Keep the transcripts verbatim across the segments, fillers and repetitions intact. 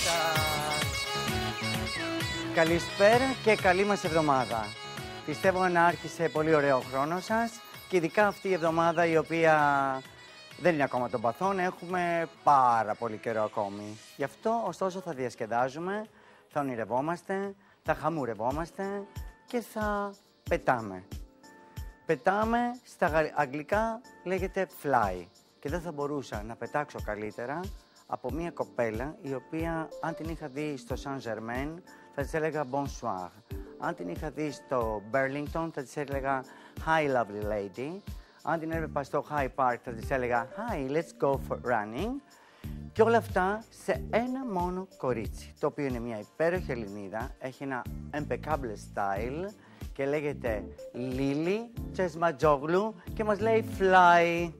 σας. Καλησπέρα και καλή μας εβδομάδα. Πιστεύω να άρχισε πολύ ωραίο χρόνο σας και ειδικά αυτή η εβδομάδα η οποία δεν είναι ακόμα των παθών, έχουμε πάρα πολύ καιρό ακόμη. Γι' αυτό ωστόσο θα διασκεδάζουμε, θα ονειρευόμαστε, θα χαμουρευόμαστε και θα πετάμε. Πετάμε, στα αγγλικά λέγεται fly και δεν θα μπορούσα να πετάξω καλύτερα από μια κοπέλα η οποία αν την είχα δει στο Saint Germain θα της έλεγα bonsoir. Αν την είχα δει στο Burlington θα της έλεγα hi lovely lady. Αν την έβλεπα στο High Park θα της έλεγα hi let's go for running. Και όλα αυτά σε ένα μόνο κορίτσι, το οποίο είναι μια υπέροχη Ελληνίδα, έχει ένα impeccable style και λέγεται Λίλη Τσεσματζόγλου και μας λέει fly.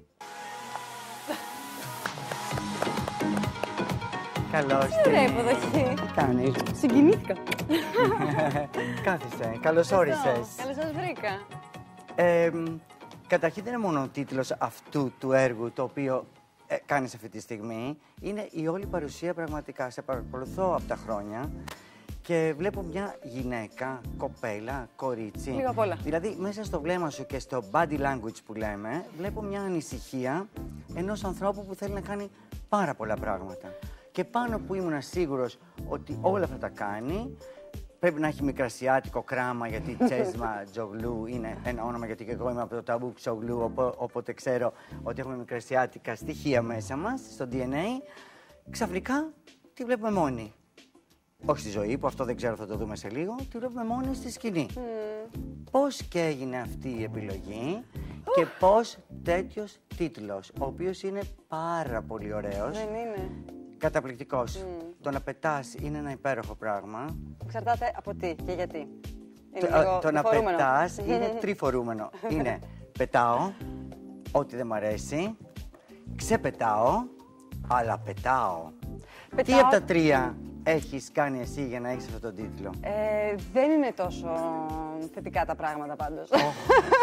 Καλώς τι ωραία υποδοχή. Τι κάνεις? Συγκινήθηκα. Κάθισε, καλώς όρισες. Καλώς σας βρήκα. Ε, καταρχήν δεν είναι μόνο ο τίτλος αυτού του έργου το οποίο ε, κάνεις αυτή τη στιγμή. Είναι η όλη παρουσία πραγματικά. Σε παρακολουθώ από τα χρόνια και βλέπω μια γυναίκα, κοπέλα, κορίτσι. Λίγο απ' όλα. Δηλαδή μέσα στο βλέμμα σου και στο body language που λέμε βλέπω μια ανησυχία ενός ανθρώπου που θέλει να κάνει πάρα πολλά πράγματα. Και πάνω που ήμουν σίγουρος ότι όλα αυτά τα κάνει, πρέπει να έχει μικρασιάτικο κράμα, γιατί Τσέσμα Τζογλού είναι ένα όνομα, γιατί και εγώ είμαι από το ταμπού Ξογλού, οπότε ξέρω ότι έχουμε μικρασιάτικα στοιχεία μέσα μας, στο ντι εν έι. Ξαφνικά τη βλέπουμε μόνη. Όχι στη ζωή, που αυτό δεν ξέρω, θα το δούμε σε λίγο, τη βλέπουμε μόνη στη σκηνή. Mm. Πώς και έγινε αυτή η επιλογή uh. και πώς τέτοιος τίτλος, ο οποίος είναι πάρα πολύ ωραίος. Δεν είναι. Καταπληκτικός. Mm. Το να πετάς είναι ένα υπέροχο πράγμα. Εξαρτάται από τι και γιατί. Είναι το, λίγο το να πετάς είναι τριφορούμενο. Είναι πετάω, ό,τι δεν μ' αρέσει, ξεπετάω, αλλά πετάω. πετάω. Τι από τα τρία έχεις κάνει εσύ για να έχεις αυτόν τον τίτλο? Ε, δεν είναι τόσο θετικά τα πράγματα πάντως. Oh.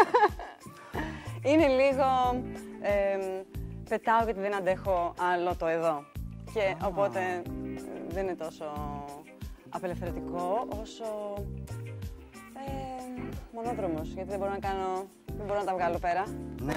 Είναι λίγο ε, πετάω γιατί δεν αντέχω άλλο το εδώ. Και oh. οπότε δεν είναι τόσο απελευθερωτικό όσο ε, μονόδρομος, γιατί δεν μπορώ να κάνω, δεν μπορώ να τα βγάλω πέρα. Ναι.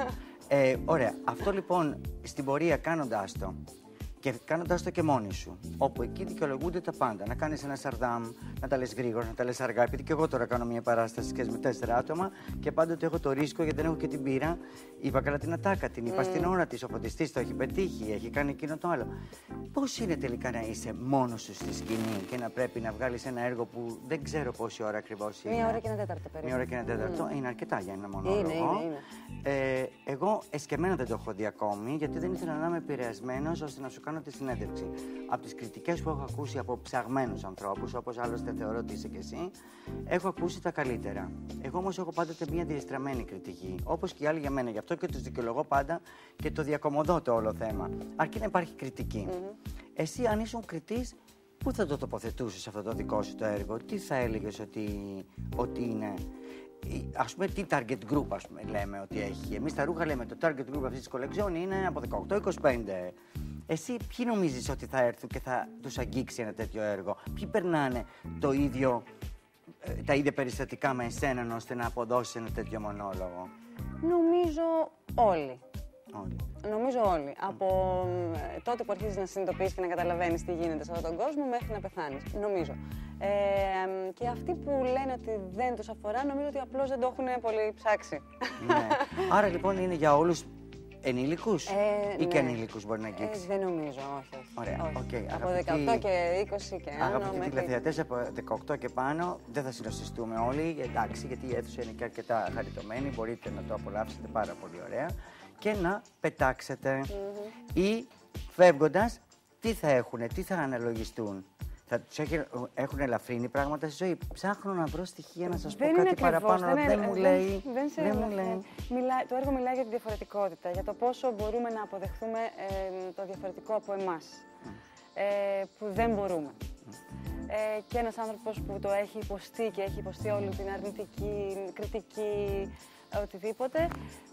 ε, ωραία. Αυτό λοιπόν στην πορεία κάνοντάς το και κάνοντας το και μόνη σου, όπου εκεί δικαιολογούνται τα πάντα. Να κάνεις ένα σαρδάμ, να τα λες γρήγορα, να τα λες αργά. Επειδή και εγώ τώρα κάνω μια παράσταση και με τέσσερα άτομα και πάντοτε έχω το ρίσκο γιατί δεν έχω και την πείρα. Είπα καλά την ατάκα, την είπα mm. στην ώρα της. Ο φωτιστής το έχει πετύχει, έχει κάνει εκείνο το άλλο. Πώς είναι τελικά να είσαι μόνος σου στη σκηνή και να πρέπει να βγάλεις ένα έργο που δεν ξέρω πόση ώρα ακριβώς είναι? Μία ώρα και ένα τέταρτο περίπου. Μία ώρα και ένα τέταρτο. Mm. Είναι αρκετά για ένα μονόλογο. Είναι, είναι, είναι. Ε, εγώ εσκεμμένα δεν το έχω δει ακόμη, γιατί δεν ήθελα να είμαι επηρεασμένος ώστε να σου κάνω τη συνέντευξη. Από τις κριτικές που έχω ακούσει από ψαγμένους ανθρώπους, όπως άλλωστε θεωρώ ότι είσαι και εσύ, έχω ακούσει τα καλύτερα. Εγώ όμως έχω πάντοτε μια διεστραμμένη κριτική, όπως και οι άλλοι για μένα. Γι' αυτό και τους δικαιολογώ πάντα και το διακομωδώ το όλο θέμα. Αρκεί να υπάρχει κριτική. Mm-hmm. Εσύ, αν ήσουν κριτής, πού θα το τοποθετούσες αυτό το δικό σου το έργο, τι θα έλεγες ότι, ότι είναι? Ας πούμε, τι target group ας πούμε, λέμε ότι έχει? Εμείς τα ρούχα λέμε το target group αυτής της collection είναι από δεκαοκτώ είκοσι πέντε. Εσύ ποιοι νομίζεις ότι θα έρθουν και θα τους αγγίξει ένα τέτοιο έργο? Ποιοι περνάνε το ίδιο, τα ίδια περιστατικά με εσέναν ώστε να αποδώσεις ένα τέτοιο μονόλογο? Νομίζω όλοι. Όλοι. Νομίζω όλοι. Mm. Από ε, τότε που αρχίζεις να συνειδητοποιείς και να καταλαβαίνεις τι γίνεται σε αυτόν τον κόσμο μέχρι να πεθάνεις. Νομίζω. Ε, και αυτοί που λένε ότι δεν τους αφορά, νομίζω ότι απλώς δεν το έχουν πολύ ψάξει. Ναι. Άρα λοιπόν είναι για όλους ενήλικους ε, ή ναι. και ανήλικους μπορεί να αγγίξει? Ε, δεν νομίζω, όχι. όχι. Ωραία. όχι. Okay. Από Αγαπητοί... δεκαοκτώ και είκοσι και άνω. Αγαπητοί μέχρι... τηλεθεατές από δεκαοκτώ και πάνω, δεν θα συνοστιστούμε όλοι, εντάξει, γιατί η αίθουσα είναι και αρκετά χαριτωμένη, μπορείτε να το απολαύσετε πάρα πολύ ωραία και να πετάξετε. Mm-hmm. Ή φεύγοντας, τι θα έχουνε, τι θα αναλογιστούν? Θα τους έχουν ελαφρύνει πράγματα στη ζωή? Ψάχνω να βρω στοιχεία να σας δεν πω κάτι ακριβώς, παραπάνω, αλλά δεν, δεν μου λέει. Δεν, δεν, δεν μου λέει. Μιλά, το έργο μιλάει για τη διαφορετικότητα, για το πόσο μπορούμε να αποδεχθούμε ε, το διαφορετικό από εμάς, mm. ε, που δεν μπορούμε. Mm. Ε, και ένας άνθρωπος που το έχει υποστεί και έχει υποστεί όλη την αρνητική, κριτική, οτιδήποτε,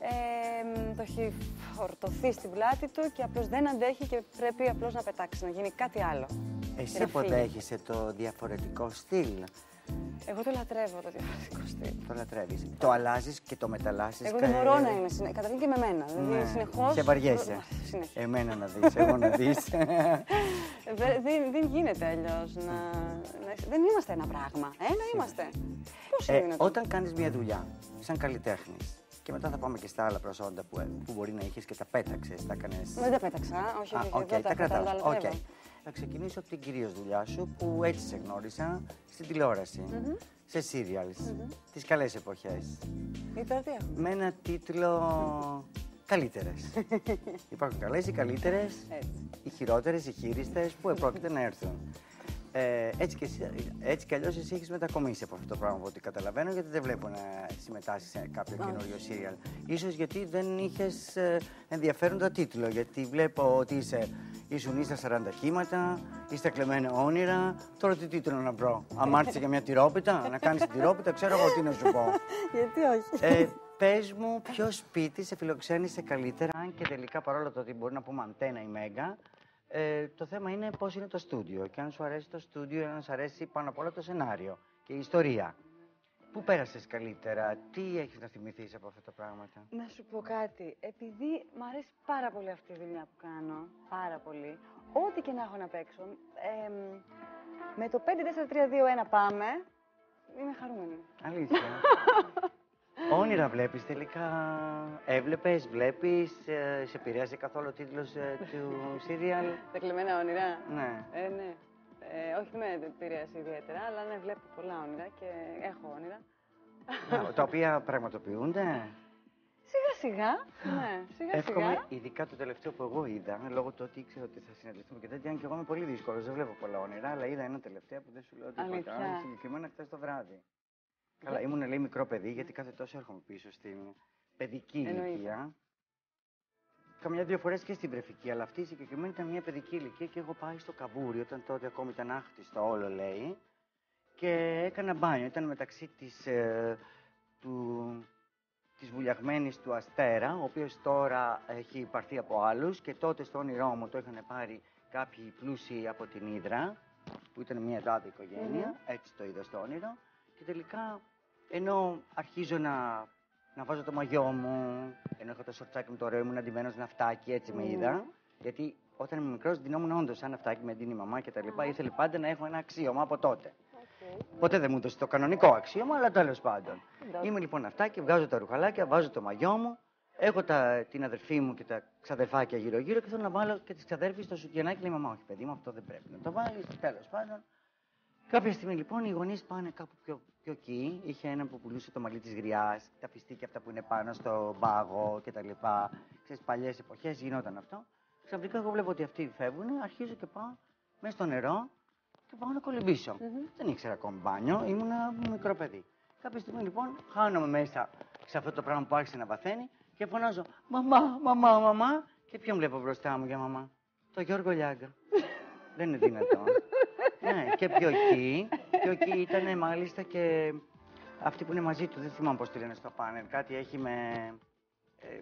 ε, το έχει φορτωθεί στην πλάτη του και απλώς δεν αντέχει και πρέπει απλώς να πετάξει, να γίνει κάτι άλλο. Εσύ αποδέχεσαι το διαφορετικό στυλ? Εγώ το λατρεύω το διαφορετικό στυλ. Το λατρεύεις. Το αλλάζεις και το μεταλλάσσεις. Εγώ δεν μπορώ να είμαι συνέχεια. Καταρχήν και με μένα. Δηλαδή Ναι. συνεχώς. Σε βαριέσαι. Συνέχεια. Εμένα να δεις, εγώ να δεις. Δεν, δεν, δεν γίνεται αλλιώς να, να... Δεν είμαστε ένα πράγμα. Ένα είμαστε. Πώς είναι Ε, δυνατόν? όταν κάνεις μια δουλειά, σαν καλλιτέχνης, και μετά θα πάμε και στα άλλα προσόντα που, που μπορεί να είχες και τα πέταξες, τα κάνες. Δεν τα πέταξα. Όχι, Α, όχι, οκ, δεν τα τα κρατάς. κρατάω. Οκ. Θα ξεκινήσω από την κυρίως δουλειά σου που έτσι σε γνώρισα στην τηλεόραση. Mm-hmm. Σε serials. Mm-hmm. Τις καλές εποχές. Ή τα δύο. Με ένα τίτλο καλύτερες. Υπάρχουν καλές ή καλύτερες, Έτσι. οι χειρότερες, οι χείριστες που επρόκειται να έρθουν. Ε, έτσι, και, εσύ- έτσι κι αλλιώς εσύ έχεις μετακομίσει από αυτό το πράγμα από ό,τι καταλαβαίνω, γιατί δεν βλέπω να συμμετάσχεις σε κάποιο καινούριο σύριαλ. Ίσως γιατί δεν είχες ε, ενδιαφέροντα τίτλο, γιατί βλέπω ότι είσαι, ήσουν ή στα σαράντα κύματα, ή στα κλεμμένα όνειρα. Τώρα τι τίτλο να βρω? Αμάρτησε για μια τυρόπιτα, να κάνεις την τυρόπιτα, ξέρω εγώ τι να σου πω. Γιατί όχι. Ε, πες μου, ποιο σπίτι σε φιλοξένησε καλύτερα, αν και τελικά παρόλο το ότι μπορεί να πούμε αντένα ή μέγα, ε, το θέμα είναι πώς είναι το στούντιο. Και αν σου αρέσει το στούντιο, αν σου αρέσει πάνω απ' όλα το σενάριο και η ιστορία. Πού πέρασες καλύτερα, τι έχεις να θυμηθείς από αυτά τα πράγματα? Να σου πω κάτι. Επειδή μου αρέσει πάρα πολύ αυτή η δουλειά που κάνω, πάρα πολύ, ό,τι και να έχω να παίξω, ε, με το πέντε τέσσερα τρία δύο ένα πάμε, είμαι χαρούμενη. Αλήθεια. Όνειρα βλέπεις τελικά, έβλεπες, βλέπεις, ε, σε επηρέασε καθόλου ο τίτλος ε, του σύριαλ? Τα κλεμμένα όνειρα. Ναι. Ε, ναι. Ε, όχι, δεν με επηρέασε ιδιαίτερα, αλλά ναι, βλέπω πολλά όνειρα και έχω όνειρα. Α, τα οποία πραγματοποιούνται. Σιγά σιγά, ναι, σιγά Εύχομαι, σιγά. ειδικά το τελευταίο που εγώ είδα, λόγω του ότι ήξερα ότι θα συναντηθούμε και τέτοια, αν και εγώ είμαι πολύ δύσκολο, δεν βλέπω πολλά όνειρα, αλλά είδα ένα τελευταίο που δεν σου λέω τίποτα. Αλήθεια? Συγκεκριμένα χθε το βράδυ. Καλά, ήμουν λέει μικρό παιδί, γιατί κάθε τόσο έρχομαι πίσω στην παιδική Εννοείται. ηλικία. Καμιά δύο φορέ και στην βρεφική, αλλά αυτή η συγκεκριμένη ήταν μια παιδική ηλικία και έχω πάει στο Καβούρι, όταν τότε ακόμη ήταν άχτιστο όλο λέει, και έκανα μπάνιο. Ήταν μεταξύ της, ε, του, της βουλιαγμένης του Αστέρα, ο οποίος τώρα έχει πάρθει από άλλους, και τότε στο όνειρό μου το είχαν πάρει κάποιοι πλούσιοι από την Ύδρα, που ήταν μια τάδε οικογένεια, Mm-hmm. έτσι το είδα στο όνειρο, και τελικά ενώ αρχίζω να, να βάζω το μαγιό μου, ενώ είχα το σορτσάκι μου το ωραίο, ήμουν αντιμένος ναυτάκι, έτσι με Mm. είδα, γιατί όταν ήμουν μικρός ντυνόμουν όντως σαν ναυτάκι με ντύνει η μαμά και τα λοιπά, ήθελε πάντα να έχω ένα αξίωμα από τότε. Okay. Ποτέ δεν μου έδωσε το κανονικό αξίωμα, αλλά τέλος πάντων. Εντάξει. Είμαι λοιπόν ναυτάκι, βγάζω τα ρουχαλάκια, βάζω το μαγιό μου, έχω τα, την αδερφή μου και τα ξαδερφάκια γύρω-γύρω και θέλω να βάλω και τις ξαδέρφεις στο σουτιενάκι. Λέει μαμά, όχι παιδί μου, αυτό δεν πρέπει να το βάλεις. Τέλος πάντων. Κάποια στιγμή λοιπόν οι γονείς πάνε κάπου πιο, πιο εκεί. Είχε έναν που πουλούσε το μαλλί της γριάς, τα πιστίκια αυτά που είναι πάνω στο πάγο κτλ. Ξέρεις, παλιές εποχές γινόταν αυτό. Ξαφνικά εγώ βλέπω ότι αυτοί φεύγουν, αρχίζω και πάω μέσα στο νερό και πάω να κολυμπήσω. Mm-hmm. Δεν ήξερα ακόμη μπάνιο, ήμουνα μικρό παιδί. Κάποια στιγμή λοιπόν χάνομαι μέσα σε αυτό το πράγμα που άρχισε να βαθαίνει και φωνάζω «Μαμά, μαμά, μαμά» και ποιον βλέπω μπροστά μου για μαμά? Το Γιώργο Λιάγκα. Δεν είναι δυνατόν. Ναι, και πιο εκεί, πιο εκεί ήταν μάλιστα και αυτοί που είναι μαζί του, δεν θυμάμαι πώς τη λένε στο πάνελ, κάτι έχει με ε,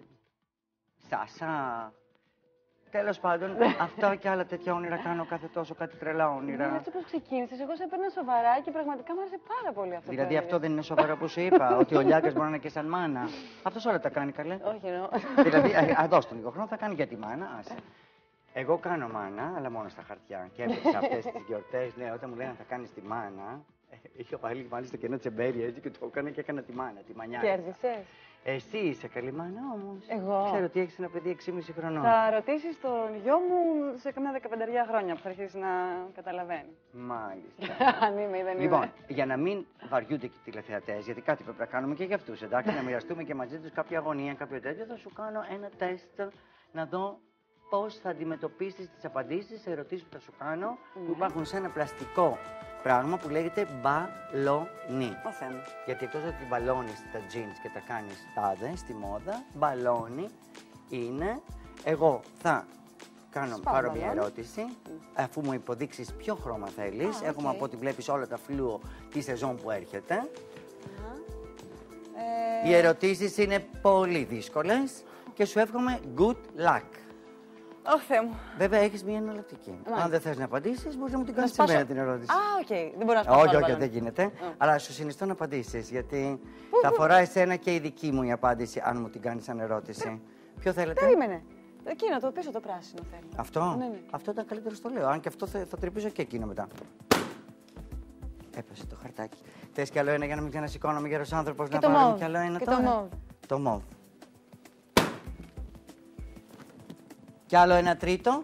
Σάσα. Τέλος πάντων, αυτά και άλλα τέτοια όνειρα κάνω κάθε τόσο, κάτι τρελά όνειρα. Ναι, έτσι πώς ξεκίνησες, εγώ σε έπαιρνα σοβαρά και πραγματικά μου άρεσε πάρα πολύ αυτό. Δηλαδή το αυτό δεν είναι σοβαρό που σου είπα, ότι ο Λιάγκας μπορεί να είναι και σαν μάνα. Αυτός όλα τα κάνει καλέ. Όχι εννοώ. Δηλαδή, α, α, δώσ' τον λίγο χρόνο, θα κάνει για τη μάνα, άσε. Εγώ κάνω μάνα, αλλά μόνο στα χαρτιά. Και έπαιξα αυτές τις γιορτές, ναι, όταν μου λένε θα κάνεις τη μάνα, ε, είχα βάλει μάλιστα και ένα τσεμπέρι έτσι και το έκανα και έκανα τη μάνα, τη μανιά. Κέρδισες. Εσύ είσαι καλή μάνα όμως. Εγώ. Ξέρω ότι έχεις ένα παιδί έξι και μισό χρονών. Θα ρωτήσεις τον γιο μου σε καμιά δεκαπενταριά χρόνια που θα αρχίσει να καταλαβαίνει. Μάλιστα. Αν είμαι ή δεν είμαι. Λοιπόν, για να μην βαριούνται και οι τηλεθεατές, γιατί κάτι πρέπει να κάνουμε και για αυτούς, εντάξει, να μοιραστούμε και μαζί τους κάποια αγωνία, κάποιο τέτοιο, θα σου κάνω ένα τεστ να δω πώς θα αντιμετωπίσεις τις απαντήσεις σε ερωτήσεις που θα σου κάνω, Mm. που υπάρχουν σε ένα πλαστικό πράγμα που λέγεται μπαλόνι. Ο Θεός. Γιατί εκτός ότι μπαλώνεις τα jeans και τα κάνεις τάδε στη μόδα, μπαλόνι είναι, εγώ θα κάνω, Σπάω πάρω μια μπαλόνι. ερώτηση, αφού μου υποδείξεις ποιο χρώμα θέλεις. Α, Έχουμε οκ. από ό,τι βλέπεις όλα τα φλούο τη σεζόν που έρχεται. Ε, Οι ερωτήσεις είναι πολύ δύσκολες και σου εύχομαι good luck. Ωχ, Θεέ μου. Βέβαια, έχεις μια εναλλακτική. Μάλιστα. Αν δεν θες να απαντήσεις, μπορείς να μου την κάνεις σπάσω. εμένα την ερώτηση. Α, οκ. Okay. Δεν μπορώ να σπάσω. Όχι, όχι, άλλο δεν γίνεται. Oh. Αλλά σου συνιστώ να απαντήσεις, γιατί Πού, θα πού? αφορά εσένα και η δική μου η απάντηση, αν μου την κάνεις σαν ερώτηση. Ποιο θέλετε? Περίμενε. Εκείνο το πίσω το πράσινο θέλω. Αυτό? Ναι, ναι. Αυτό ήταν καλύτερο, στο λέω. Αν και αυτό θα, θα τρυπήσω και εκείνο μετά. Έπεσε το χαρτάκι. Θες κι άλλο ένα για να μην ξανασηκώνομαι γέρος άνθρωπος, να το πάρουμε μauve. κι άλλο ένα Και τώρα? το μauve. Το μauve. Κι άλλο ένα τρίτο.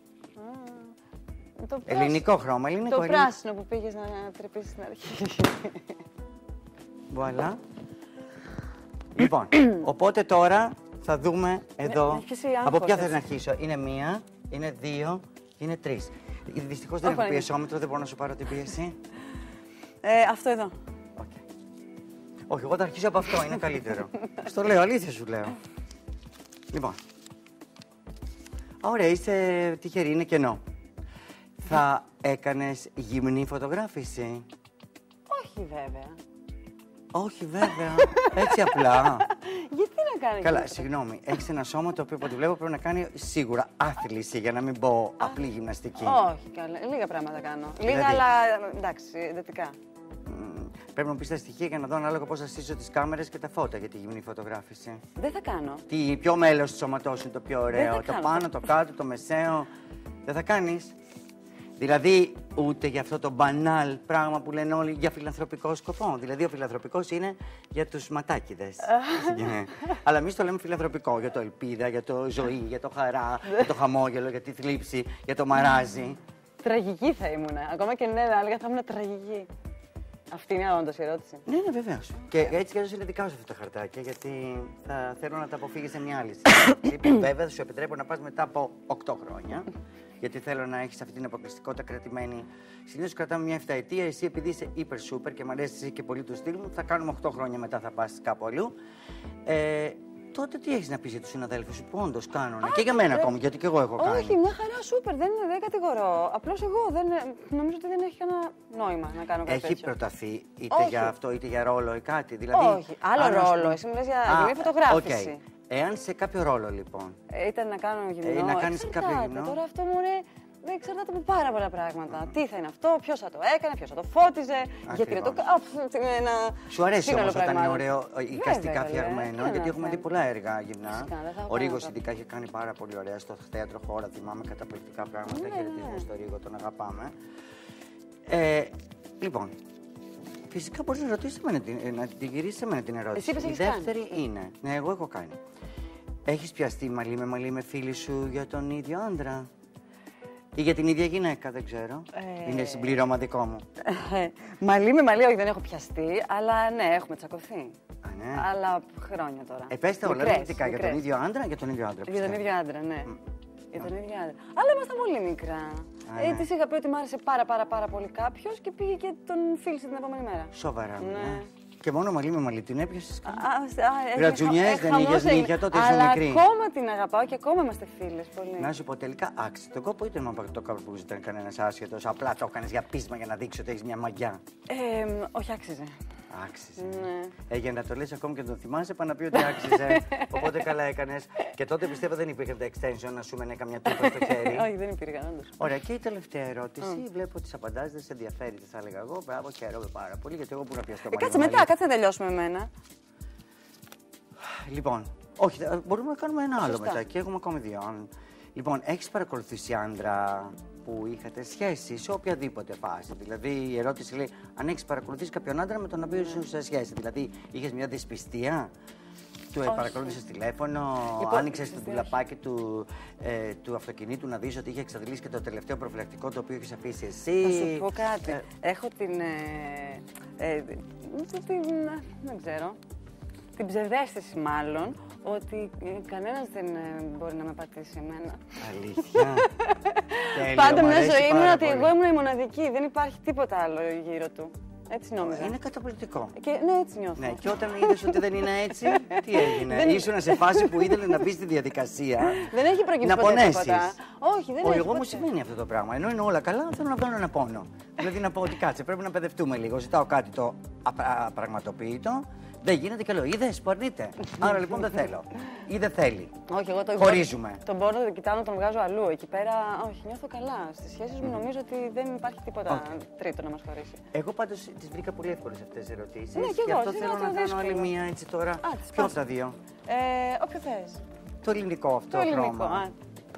Το Ελληνικό χρώμα, ελληνικό. Το ελληνικό. πράσινο που πήγες να τρυπήσεις στην αρχή. Βουαλά. Λοιπόν, οπότε τώρα θα δούμε εδώ. με πιάσει Από άγχος, ποια θες έτσι. να αρχίσω? Είναι μία, είναι δύο, είναι τρεις. Δυστυχώς δεν Όχι, έχω είναι. πιεσόμετρο, δεν μπορώ να σου πάρω την πίεση. Ε, αυτό εδώ. Okay. Όχι, εγώ θα αρχίσω από αυτό, είναι καλύτερο. Στο λέω, αλήθεια σου λέω. Λοιπόν. Ωραία, είσαι τυχερή, είναι κενό. Θα έκανες γυμνή φωτογράφηση? Όχι βέβαια. Όχι βέβαια, έτσι απλά. Γιατί να κάνει Καλά, αυτό? συγγνώμη. Έχεις ένα σώμα το οποίο από ό,τι βλέπω πρέπει να κάνει σίγουρα άθληση, για να μην πω απλή γυμναστική. Όχι, καλά. Λίγα πράγματα κάνω. Λίγα, Δηλαδή? αλλά εντάξει, εντατικά. Μ, Πρέπει να μου πεις τα στοιχεία για να δω ανάλογα πώς θα στήσω τις κάμερες και τα φώτα για τη γυμνή φωτογράφηση. Δεν θα κάνω. Τι, ποιο μέλος του σώματός είναι το πιο ωραίο? θα Το κάνω. πάνω, το κάτω, το μεσαίο? Δεν θα κάνεις? Δηλαδή, ούτε για αυτό το μπανάλ πράγμα που λένε όλοι για φιλανθρωπικό σκοπό. Δηλαδή, ο φιλανθρωπικός είναι για τους ματάκιδες. Ναι. Αλλά εμείς το λέμε φιλανθρωπικό για το ελπίδα, για το ζωή, για το χαρά, για το χαμόγελο, για τη θλίψη, για το μαράζι. Τραγική θα ήμουν. Ακόμα και ναι, θα έλεγα θα ήμουν τραγική. Αυτή είναι όντως η ερώτηση. Ναι, ναι, βεβαίως. Και έτσι κι αλλιώς είναι δικά σου αυτά τα χαρτάκια, γιατί θα θέλω να τα αποφύγεις σε μια άλλη συζήτηση. Βέβαια, θα σου επιτρέπω να πας μετά από οκτώ χρόνια. Γιατί θέλω να έχεις αυτή την αποκλειστικότητα κρατημένη. Συνήθως κρατάμε μια εφταετία. Εσύ, επειδή είσαι υπερ σούπερ και μου αρέσει και πολύ του στυλ μου, θα κάνουμε οκτώ χρόνια μετά, θα πας κάπου αλλού. Ε, τότε τι έχεις να πεις για τους συναδέλφους σου που όντως κάνουν? Και για μένα ε, ακόμη, γιατί και εγώ έχω κάνει. Όχι, μια χαρά, σούπερ, δεν, δεν κατηγορώ. Απλώς εγώ δεν, νομίζω ότι δεν έχει κανένα νόημα να κάνω κάτι Έχει τέτοιο. προταθεί είτε Όχι. για αυτό είτε για ρόλο ή κάτι? Δηλαδή, Όχι, άλλο αν, ας ρόλο. πούμε- Εσύ μου λες για Α, γυμνή φωτογράφηση. οκ. Εάν σε κάποιο ρόλο λοιπόν. Ε, ήταν να κάνω γυμνό. Ε, να κάνεις εξαρτάται. κάποιο γυμνό. Τώρα αυτό μου είναι. Δεν εξαρτάται από πάρα πολλά πράγματα. Τι θα είναι αυτό, ποιο θα το έκανε, ποιο θα το φώτιζε, γιατί δεν το έκανε. Σου αρέσει όμως όταν είναι ωραίο, εικαστικά καλέ. φτιαγμένο, Ναι, γιατί ναι, έχουμε ναι. δει πολλά έργα γυμνά. Φυσικά, δεν θα έχω Ο Ρίγος κανένα ειδικά έχει κάνει πάρα πολύ ωραία στο θέατρο χώρα, θυμάμαι καταπληκτικά πράγματα. Ναι, Χαιρετίζουμε ναι. στο Ρίγο, τον αγαπάμε. Ε, λοιπόν, φυσικά μπορείς να ρωτήσεις εμένα την- να την γυρίσεις εμένα την ερώτηση. Εσύ είπες Η έχεις δεύτερη είναι, ναι, εγώ έχω κάνει. Έχεις πιαστεί μαλλί με μαλλί με φίλη σου για τον ίδιο άντρα? Ή για την ίδια γυναίκα, δεν ξέρω. Ε, Είναι συμπλήρωμα δικό μου. Μαλλί με μαλλί, όχι, δεν έχω πιαστεί, αλλά ναι, έχουμε τσακωθεί. Α, ναι. Αλλά χρόνια τώρα. Ε, πες τα όλα Μικρές, διαφορετικά. Για τον μικρές. ίδιο άντρα, για τον ίδιο άντρα. Για τον πιστεύω. ίδιο άντρα, ναι. Για τον ίδιο άντρα. Αλλά ήμασταν πολύ μικρά. Α, Ε, ναι. της είχα πει ότι μου άρεσε πάρα πάρα πάρα πολύ κάποιο και πήγε και τον φίλησε την επόμενη μέρα. Σοβαρά. Ναι. Ναι. Και μόνο μαλλί με μαλλί την έπιασες. Α, α, ε, Γρατζουνιές, ε, δεν χαμός είχες έγινε. νύχια, τότε ήσουν Αλλά μικρή. ακόμα την αγαπάω και ακόμα είμαστε φίλες πολύ. Να σου πω τελικά, άξιζε τον κόπο, είτε με το κάπου που ήταν κανένα άσχετο. Απλά το έκανε για πείσμα για να δείξει ότι έχει μια μαγιά. Ε, όχι, άξιζε. Άξιζε. Ναι. Ε, για να το λες ακόμη και να τον θυμάσαι, πάνω να πει ότι άξιζε. Οπότε καλά έκανες. Και τότε πιστεύω δεν υπήρχε τα extension να σου μένει καμιά τούπα στο χέρι. Όχι, δεν υπήρχαν όντως. Ωραία, και η τελευταία ερώτηση. Βλέπω ότι τι απαντάς, δεν σε ενδιαφέρει, τι θα έλεγα εγώ. Μπράβο, χαίρομαι πάρα πολύ, γιατί εγώ που να πιαστώ Ε, μαλλί κάτσε με μετά, μαλλί. κάτσε να τελειώσουμε με εμένα. Λοιπόν, όχι, ε, μπορούμε να κάνουμε ένα άλλο Σωστά. μετά και έχουμε ακόμη δύο. Αν- Λοιπόν, έχεις παρακολουθήσει άντρα που είχατε σχέση σε οποιαδήποτε φάση? Δηλαδή, η ερώτηση λέει αν έχεις παρακολουθήσει κάποιον άντρα με τον οποίο ήσουν σε σχέση. Δηλαδή, είχες μια δυσπιστία, του Όχι. παρακολούθησες τηλέφωνο, Λοιπόν, άνοιξες το δυστυχώς. ντουλαπάκι του, ε, του αυτοκινήτου να δεις ότι είχε εξαντλήσει και το τελευταίο προφυλακτικό το οποίο έχεις αφήσει εσύ. Να σου πω κάτι. Ε, Έχω την. Ε, ε, την δεν ξέρω. Την ψευδαίσθηση, μάλλον, ότι ε, κανένας δεν ε, μπορεί να με πατήσει εμένα. Αλήθεια. Τέλειο, Πάντα μ' μια αρέσει ζωή ήμουν πάρα ότι πολύ. εγώ ήμουν η μοναδική. Δεν υπάρχει τίποτα άλλο γύρω του. Έτσι νόμιζα. Είναι καταπληκτικό. Και, ναι, έτσι νιώθω. Ναι, και όταν είδες ότι δεν είναι έτσι, τι έγινε? Δεν- Ήσουν σε φάση που ήθελε να μπει στη διαδικασία. Δεν έχει προκύψει να ποτέ πονέσεις. τίποτα. Όχι, δεν Όχι, έχει εγώ μου ποτέ. σημαίνει αυτό το πράγμα. Ενώ είναι όλα καλά, θέλω να βγάλω ένα πόνο. Δηλαδή να πω ότι κάτσε, πρέπει να παιδευτούμε λίγο. Ζητάω κάτι το απρα- απραγματοποιητό, Δεν γίνεται και λέω, είδες που αρνείται. Άρα λοιπόν δεν θέλω. Ή δεν θέλει. Όχι, εγώ το χωρίζουμε. Τον πόρνο τον κοιτάω να τον βγάζω αλλού. Εκεί πέρα, όχι, νιώθω καλά. Στις σχέσεις μου νομίζω ότι δεν υπάρχει τίποτα Okay. τρίτο να μας χωρίσει. Εγώ πάντως τις βρήκα πολύ εύκολες αυτές τις ερωτήσεις. Ναι, και, και εγώ, αυτό θέλω να κάνω άλλη μία έτσι τώρα. Α, ποιο από τα δύο? Ε, όποιο θες. Το ελληνικό αυτό. Το ελληνικό. χρώμα. Α.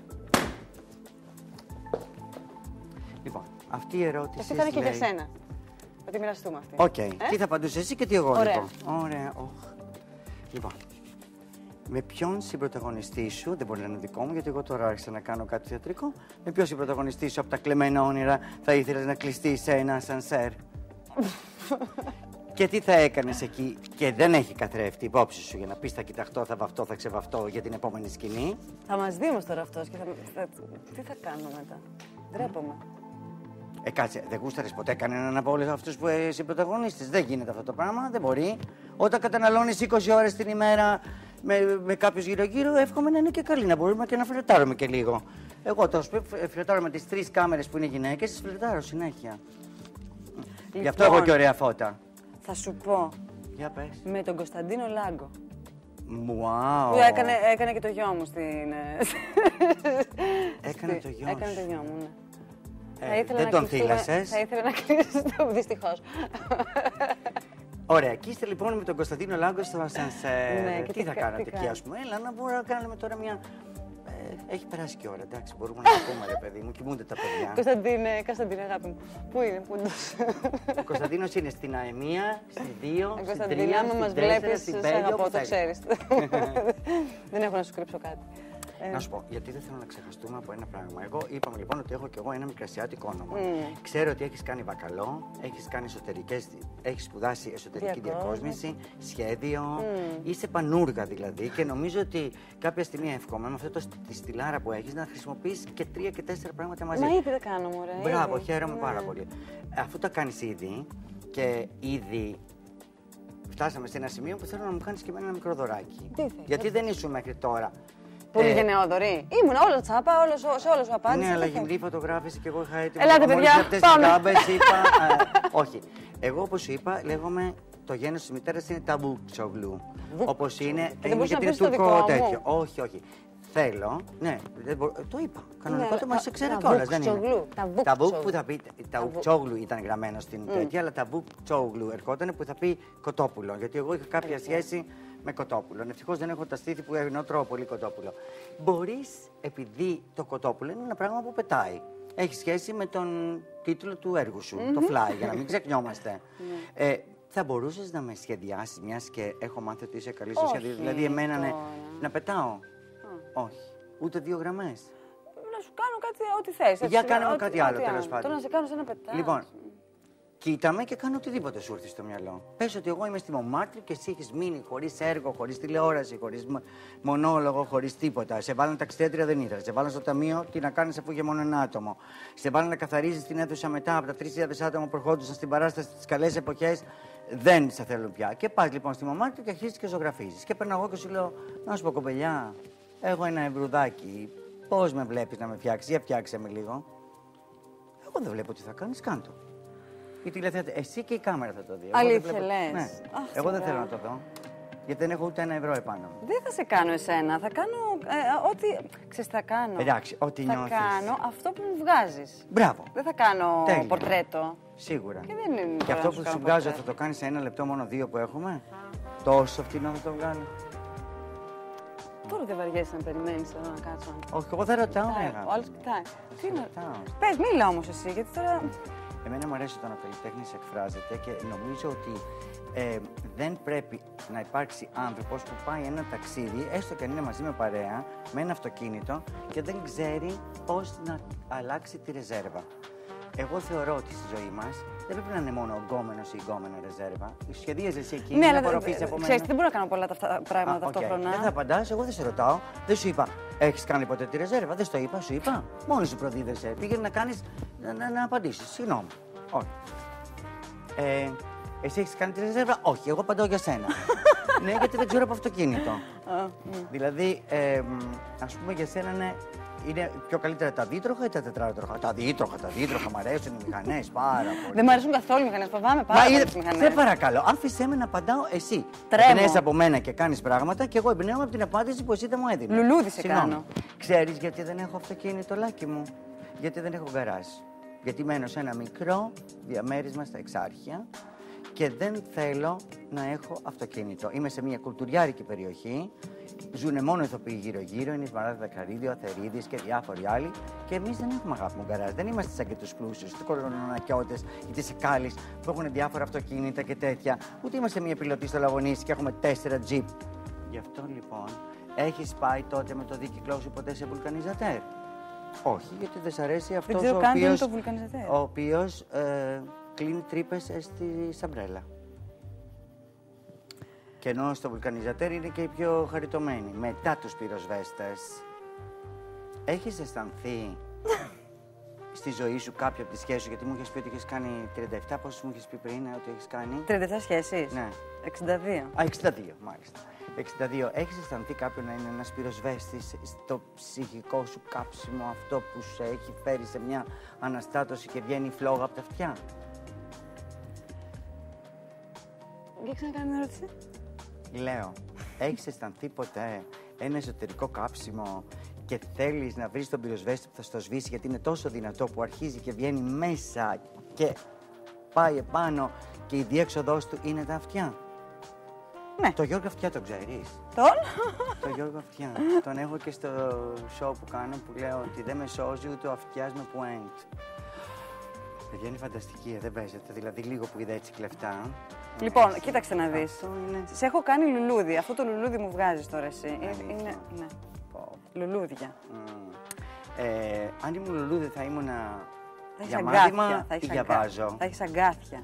Λοιπόν, αυτή η ερώτηση. Και αυτή θα είναι και λέει... για σένα. Θα τη μοιραστούμε αυτή. Οκ. Okay. Ε? Τι θα απαντούσε εσύ και τι εγώ. Ωραία. Λοιπόν. Ωραία. Oh. Λοιπόν. Με ποιον συμπροταγωνιστή σου, δεν μπορεί να είναι δικό μου, γιατί εγώ τώρα άρχισα να κάνω κάτι θεατρικό. Με ποιον συμπροταγωνιστή σου από τα κλεμμένα όνειρα θα ήθελες να κλειστεί σε ένα ασανσέρ? Και τι θα έκανες εκεί, και δεν έχει καθρέφτη υπόψη σου για να πεις θα κοιταχτώ, θα βαφτώ, θα ξεβαφτώ για την επόμενη σκηνή. Θα μας δει όμως τώρα αυτός και θα... θα... Τι θα κάνω μετά. Ντρέπομαι. Ε, κάτσε, δεν γούσταρες ποτέ κανέναν από όλους αυτούς που είσαι πρωταγωνίστης? Δεν γίνεται αυτό το πράγμα, δεν μπορεί. Όταν καταναλώνεις είκοσι ώρες την ημέρα με, με κάποιους γύρω-γύρω, εύχομαι να είναι και καλή, να μπορούμε και να φλερτάρουμε και λίγο. Εγώ το φλερτάρω με τις τρεις κάμερες που είναι γυναίκες, τις φλερτάρω συνέχεια. Λοιπόν, γι' αυτό έχω και ωραία φώτα. Θα σου πω. Για πες. Με τον Κωνσταντίνο Λάγκο. Wow. Που έκανε, έκανε και το γιο μου στην... Έκανε το γιο Έκανε σου. το γιο μου, ναι. Ε, θα ήθελα δεν να τον κλειστούμε- θύλασες. Θα ήθελα να κλείσει το δυστυχώς. Ωραία, και είστε λοιπόν με τον Κωνσταντίνο Λάγκο στο ασανσέρ. Ναι, και τι τι θα κα- κάνατε τι εκεί, κάνεις? ας πούμε? Έλα να μπορούμε να κάνουμε τώρα μια. Ε, έχει περάσει και ώρα, εντάξει, μπορούμε να το πούμε, ρε παιδί μου, κοιμούνται τα παιδιά. Κωνσταντίνε, Κωνσταντίνε, αγάπη μου. Πού είναι, πού είναι. Ο Κωνσταντίνος είναι στην Αεμία, στη δύο, στην Κωνσταντίνε, τρία, άμα στην μας τέσσερα, βλέπεις, στην σε πέντε, αγαπώ, όπου το θέλεις. ξέρεις. Δεν έχω να σου κρύψω κάτι. Να σου πω, γιατί δεν θέλω να ξεχαστούμε από ένα πράγμα. Εγώ είπαμε λοιπόν ότι έχω κι εγώ ένα μικρασιάτικο όνομα. Mm. Ξέρω ότι έχεις κάνει μπακαλό, έχεις κάνει εσωτερικές, έχεις σπουδάσει εσωτερική Διακόσμηση. διακόσμηση, σχέδιο. Mm. Είσαι πανούργα δηλαδή και νομίζω ότι κάποια στιγμή εύχομαι με αυτό το, τη στυλάρα που έχεις να χρησιμοποιείς και τρία και τέσσερα πράγματα μαζί. Μα ήδη δεν κάνω, μωρέ. Μπράβο, ήδη. χαίρομαι Ναι. πάρα πολύ. Αφού τα κάνεις ήδη και ήδη φτάσαμε σε ένα σημείο που θέλω να μου κάνεις και εμένα ένα μικρό δωράκι. Τι θες? Γιατί δεν ήσουν μέχρι τώρα. Πολύ Ε, γενναιόδορη. Ήμουν όλο τσάπα, όλο, σε όλο σου απάντησα. Ναι, αλλά τι θες? γυμνή φωτογράφηση και εγώ είχα έτοιμο. Ελάτε, μόλις παιδιά, αυτές πάμε. τις γάμπες είπα. ε, όχι. Εγώ, όπως σου είπα, λέγομαι το γένος της μητέρας είναι Ταμπούκτσογλου. Όπως είναι. δεν είναι μπορείς γιατί να είναι πεις το τουρκό δικό μου. τέτοιο. Όχι, όχι. Θέλω. Ναι, δεν μπορώ, το είπα. Κανονικό Ναι, το μα σε ξέρω Ταμπούκτσογλου, κιόλας. Δεν είναι. Ταμπούκτσογλου. Ταμπούκ που θα πει. Ταμπούκ. Ταουκτσόγλου ήταν γραμμένο στην τέτοια, αλλά Ταμπούκτσογλου ερχόταν που θα πει κοτόπουλο. Γιατί εγώ είχα κάποια σχέση με κοτόπουλο. Ευτυχώς δεν έχω τα στήθη που ενώ τρώω πολύ κοτόπουλο. Μπορείς, επειδή το κοτόπουλο είναι ένα πράγμα που πετάει. Έχει σχέση με τον τίτλο του έργου σου, το Fly, για να μην ξεχνιόμαστε. ε, θα μπορούσες να με σχεδιάσεις, μιας και έχω μάθει ότι είσαι καλή στο Όχι σχέδιο. Δηλαδή, εμένα ναι, τώρα. να πετάω. Όχι. Ούτε δύο γραμμές. Να σου κάνω κάτι, ό,τι θες. Για έτσι, κάνε μου ό,τι- κάτι άλλο, ό,τι τέλος πάντων. Τώρα να σε κάνω σε ένα πετάκι. Λοιπόν, κοίτα με και κάνω οτιδήποτε σου έρθει στο μυαλό. Πες ότι εγώ είμαι στη Μομάρτρη και εσύ έχεις μείνει χωρίς έργο, χωρίς τηλεόραση, χωρίς μ- μονόλογο, χωρίς τίποτα. Σε βάλανε ταξιδέτρια, δεν ήθελες. Σε βάλανε στο ταμείο, τι να κάνεις αφού είχε μόνο ένα άτομο. Σε βάλανε να καθαρίζεις την αίθουσα μετά από τα τρεις χιλιάδες άτομα που ερχόντουσαν στην παράσταση στις καλές εποχές. Δεν σε θέλουν πια. Και πας λοιπόν στη Μομάρτρη και αρχίζεις και ζωγραφίζεις. Και παίρνω εγώ και σου λέω: να σου πω, κοπελιά, έχω ένα ευρουδάκι. Πώς με βλέπεις να με φτιάξεις, για φτιάξε με λίγο. Εγώ δεν βλέπω τι θα κάνεις, κάντο. Η τηλεθέατη, εσύ και η κάμερα θα το δει. Εγώ δεν Αλήθεια βλέπω- λες. Ναι. Αχ, Εγώ δεν τι θέλω να ωραία. το δω. Γιατί δεν έχω ούτε ένα ευρώ επάνω μου. Δεν θα σε κάνω εσένα. Θα κάνω ε, ό,τι. Ξέρεις, θα κάνω. Εντάξει, ό,τι θα νιώθεις. κάνω αυτό που μου βγάζεις. Μπράβο. Δεν θα κάνω Τέλεια. πορτρέτο. Σίγουρα. Και δεν είναι Και τώρα αυτό να σου που κάνω σου βγάζω θα πορτρέτο. το κάνεις σε ένα λεπτό, μόνο δύο που έχουμε. Τόσο φτηνό θα το βγάλω. Τώρα δεν βαριέσαι να περιμένεις εδώ να κάτσω. Όχι, εγώ δεν ρωτάω, Κοιτάει, αγάπη. Ο άλλος κοιτάει. Τι να. Ρωτάω. Πες, μίλα όμως εσύ, γιατί τώρα. Εμένα μου αρέσει όταν ο καλλιτέχνης εκφράζεται και νομίζω ότι ε, δεν πρέπει να υπάρξει άνθρωπος που πάει ένα ταξίδι, έστω και αν είναι μαζί με παρέα, με ένα αυτοκίνητο και δεν ξέρει πώς να αλλάξει τη ρεζέρβα. Εγώ θεωρώ ότι στη ζωή μας δεν πρέπει να είναι μόνο ογκόμενος ή ογκόμενα ρεζέρβα. Σχεδίαζε εσύ εκεί, Ναι, να αλλά απορροφήσεις από μένα. ξέρεις, δεν μπορώ να κάνω πολλά τα πράγματα Α, οκ. ταυτόχρονα. Δεν θα απαντάς, εγώ δεν σε ρωτάω. Δεν σου είπα, έχεις κάνει ποτέ τη ρεζέρβα. Δεν στο είπα, σου είπα. Μόνη σου προδίδεσαι. Πήγαινε να κάνεις, να, να, να απαντήσεις. Συγγνώμη. Όχι. Ε, εσύ έχεις κάνει τη ρεζέρβα. Όχι, εγώ απαντάω για σένα. Ναι, γιατί δεν ξέρω από αυτοκίνητο. Α, μ. Δηλαδή, ε, μ, ας πούμε για σένα, ναι, είναι πιο καλύτερα τα δίτροχα ή τα τετράτροχα? Τα δίτροχα, τα δίτροχα, μ' αρέσουν οι μηχανές πάρα πολύ. Δεν μου αρέσουν καθόλου οι μηχανές, φοβάμαι πάρα πολύ τις μηχανές. Σε παρακαλώ, άφησέ με να απαντάω εσύ. Τρέμω. Εμπνέεσαι από μένα και κάνεις πράγματα και εγώ εμπνέομαι από την απάντηση που εσύ δεν μου έδινες. Λουλούδι σε κάνω. Ξέρεις γιατί δεν έχω αυτοκίνητο, Λάκη μου? Γιατί δεν έχω γκαράζ. Γιατί μένω σε ένα μικρό διαμέρισμα στα Εξάρχεια και δεν θέλω να έχω αυτοκίνητο. Είμαι σε μια κουλτουριάρικη περιοχή. Ζουνε μόνο ηθοποιοί γύρω-γύρω. Είναι η Σμαράγδα Δακαρίδη, ο Αθερίδης και διάφοροι άλλοι. Και εμείς δεν έχουμε, αγάπη μου, γκαράζ. Δεν είμαστε σαν και τους πλούσιους, τους κολονακιώτες ή τις Εκάλεις που έχουν διάφορα αυτοκίνητα και τέτοια. Ούτε είμαστε μια πιλωτή στο Λαγωνίσι και έχουμε τέσσερα τζιπ. Γι' αυτό λοιπόν, έχεις πάει τότε με το δίκυκλό σου ποτέ σε βουλκανιζατέρ? Όχι, γιατί δεν σ' αρέσει αυτός ο οποίος, ο οποίος ε, κλείνει τρύπες στη σαμπρέλα. Και ενώ στο βουλκανιζατέρ είναι και οι πιο χαριτωμένοι, μετά τους πυροσβέστες. Έχεις αισθανθεί στη ζωή σου κάποια από τις σχέσεις σου? Γιατί μου είχες πει ότι είχες κάνει τριάντα επτά, πόσες μου είχες πει πριν ότι έχεις κάνει? τριάντα επτά σχέσεις? Ναι. εξήντα δύο. Α, εξήντα δύο, μάλιστα. εξήντα δύο. Έχεις αισθανθεί κάποιον να είναι ένας πυροσβέστης στο ψυχικό σου κάψιμο, αυτό που σε έχει φέρει σε μια αναστάτωση και βγαίνει η φλόγα από τα αυτιά? Για ξανακάνε μια ερώτηση. Λέω, έχεις αισθανθεί ποτέ ένα εσωτερικό κάψιμο και θέλεις να βρεις τον πυροσβέστη που θα στο σβήσει, γιατί είναι τόσο δυνατό που αρχίζει και βγαίνει μέσα και πάει επάνω και η διέξοδός του είναι τα αυτιά? Ναι. Το Γιώργο Αυτιά τον ξέρεις? Τον? Το Γιώργο Αυτιά. Τον έχω και στο show που κάνω που λέω ότι δεν με σώζει ούτε ο αυτιάς με point. Παιδιά, είναι φανταστική, δεν παίζεται. Δηλαδή λίγο που είδα έτσι κλεφτά. Λοιπόν, κοίταξε να δεις. Είναι... Σε έχω κάνει λουλούδι. Αυτό το λουλούδι μου βγάζεις τώρα εσύ. Είναι, είναι, ναι. Λουλούδια. Mm. Ε, αν ήμουν λουλούδι θα ήμουν για μάθημα ή για βάζο? Θα έχεις αγκάθια.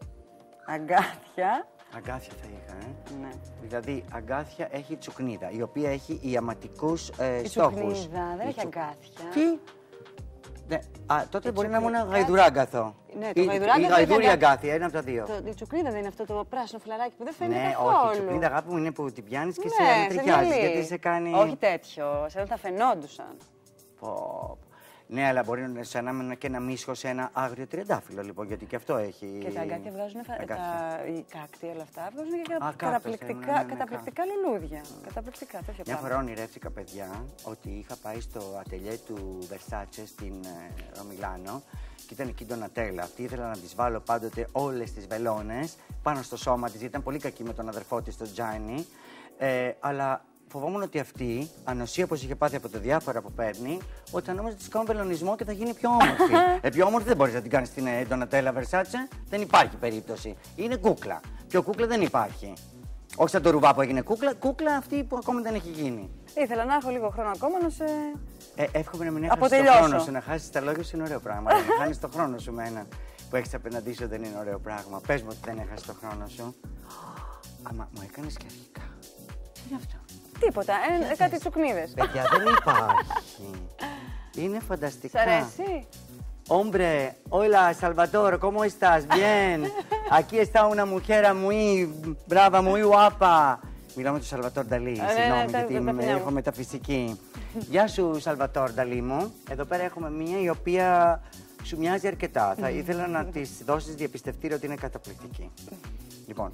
Αγκάθια. Αγκάθια θα είχα, ε. Ναι. Δηλαδή, αγκάθια έχει τσουκνίδα, η οποία έχει ιαματικούς ε, η στόχους. Η τσουκνίδα δεν έχει αγκάθια. Τι? Ναι. Α, τότε η μπορεί τσουκνίδα... να ήμουν γαϊδουράγκαθο. Ναι, το γαϊδουράγκαθο. Η γαϊδούρια αγκάθια, ένα από τα δύο. Το, η τσουκνίδα δεν είναι αυτό το πράσινο φυλαράκι που δεν φαίνεται ναι, καθόλου? Ναι, όχι, η τσουκνίδα, αγάπη μου, είναι που την πιάνεις και ναι, σε τριχιάζει. Γιατί σε κάνει... Όχι τέτοιο, σε θα φαινόντουσαν. Πω. Ναι, αλλά μπορεί να σε ανάμενα και ένα μίσχο σε ένα άγριο τριαντάφυλλο, λοιπόν, γιατί και αυτό έχει. Και τα αγκάθια βγάζουν. Αγκάθια. Τα... Οι κάκτοι, όλα αυτά βγάζουν και Α, καταπληκτικά, ναι, ναι, ναι, καταπληκτικά λουλούδια. Καταπληκτικά, τέτοια Μια φορά ονειρεύτηκα, παιδιά, ότι είχα πάει στο ατελιέ του Versace στην ε, Μιλάνο και ήταν εκεί η Ντονατέλα. Αυτή ήθελα να τη βάλω πάντοτε όλες τις βελόνες πάνω στο σώμα της, γιατί ήταν πολύ κακή με τον αδερφό της, τον Τζάνι. Ε, αλλά φοβόμουν ότι αυτή, ανοσία όπως είχε πάθει από τα διάφορα που παίρνει, ότι θα νόμιζα ότι της κάνω βελονισμό και θα γίνει πιο όμορφη. ε, πιο όμορφη δεν μπορείς να την κάνεις στην ε, Ντονατέλα Versace. Δεν υπάρχει περίπτωση. Είναι κούκλα. Πιο κούκλα δεν υπάρχει. Όχι σαν το ρουβά που έγινε κούκλα, κούκλα αυτή που ακόμα δεν έχει γίνει. Ήθελα να έχω λίγο χρόνο ακόμα να σε. Ε, εύχομαι να μην έχεις το χρόνο σου. Να χάσεις τα λόγια σου είναι ωραίο πράγμα. Να χάνεις το χρόνο σου με έναν που έχεις απέναντί σου δεν είναι ωραίο πράγμα. Πες μου ότι δεν έχασες το χρόνο σου. Άμα μου έκανες και αρχικά. Τι είναι αυτό? Τίποτα, ε, κάτι τσουκνίδες. Παιδιά, δεν υπάρχει. Είναι φανταστικά. Σ' αρέσει? Hombre, hola Salvador, ¿cómo estás? Bien. Aquí está una mujer muy brava, muy guapa. Μιλάω με τον Σαλβατόρ Νταλή, συγγνώμη, γιατί έχω μεταφυσική. Γεια σου, Σαλβατόρ Νταλή μου. Εδώ πέρα έχουμε μία η οποία σου μοιάζει αρκετά. Θα ήθελα να της δώσεις διαπιστευτήριο ότι είναι καταπληκτική. Λοιπόν,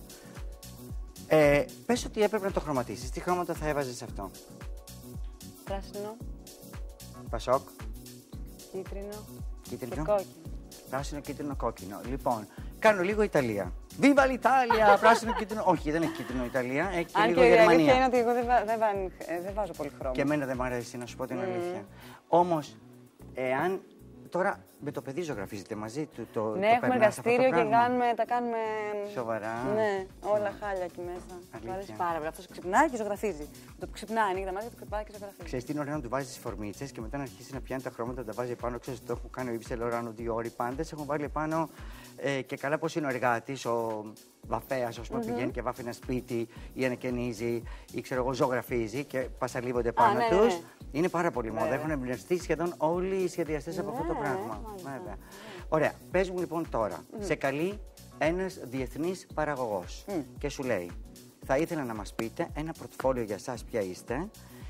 ε, πες ότι έπρεπε να το χρωματίσεις. Τι χρώματα θα έβαζες αυτό? Πράσινο. Πασόκ. Κίτρινο. Κίτρινο. Και κόκκινο. Πράσινο, κίτρινο, κόκκινο. Λοιπόν, κάνω λίγο Ιταλία. Viva l'Italia! Πράσινο, κίτρινο. Όχι, δεν έχει κίτρινο Ιταλία. Έχει και Αν λίγο και Γερμανία. η αλήθεια είναι ότι εγώ δεν, βα... δεν, βα... δεν βάζω πολύ χρώμα. Και εμένα δεν μου αρέσει, να σου πω την Mm. αλήθεια. Όμως, εάν. Τώρα με το παιδί ζωγραφίζετε μαζί του. Το, ναι, το έχουμε εργαστήριο και κάνουμε, τα κάνουμε. Σοβαρά. Ναι, όλα χάλια εκεί μέσα. Μου αρέσει πάρα πολύ. Αυτό ξυπνάει και ζωγραφίζει. Το που ξυπνάει, ανοίγει τα μάτια, το ξυπνάει και ζωγραφίζει. Ξέρεις τι είναι ωραίο να του βάζει τις φορμίτσες και μετά να αρχίσει να πιάνει τα χρώματα, να τα βάζει επάνω. Ξέρεις, το έχω κάνει ο Ιβ Σεν Λοράν δύο ώρες πάντες. Έχουν βάλει επάνω ε, και καλά πώς είναι ο εργάτης, ο βαφέας, ας πούμε, mm-hmm. πηγαίνει και βάφει ένα σπίτι ή ανακαινίζει ή ξέρω εγώ ζωγραφίζει και πασαλίβονται πάνω ναι, τους. Ναι, ναι. Είναι πάρα πολύ μόδα. Έχουν εμπνευστεί σχεδόν όλοι οι σχεδιαστές ναι, από αυτό το πράγμα. Ναι, βέβαια. Ωραία. Πες μου λοιπόν τώρα, mm. σε καλεί ένας διεθνής παραγωγός mm. και σου λέει, θα ήθελα να μας πείτε ένα πορτφόλιο για εσάς ποια είστε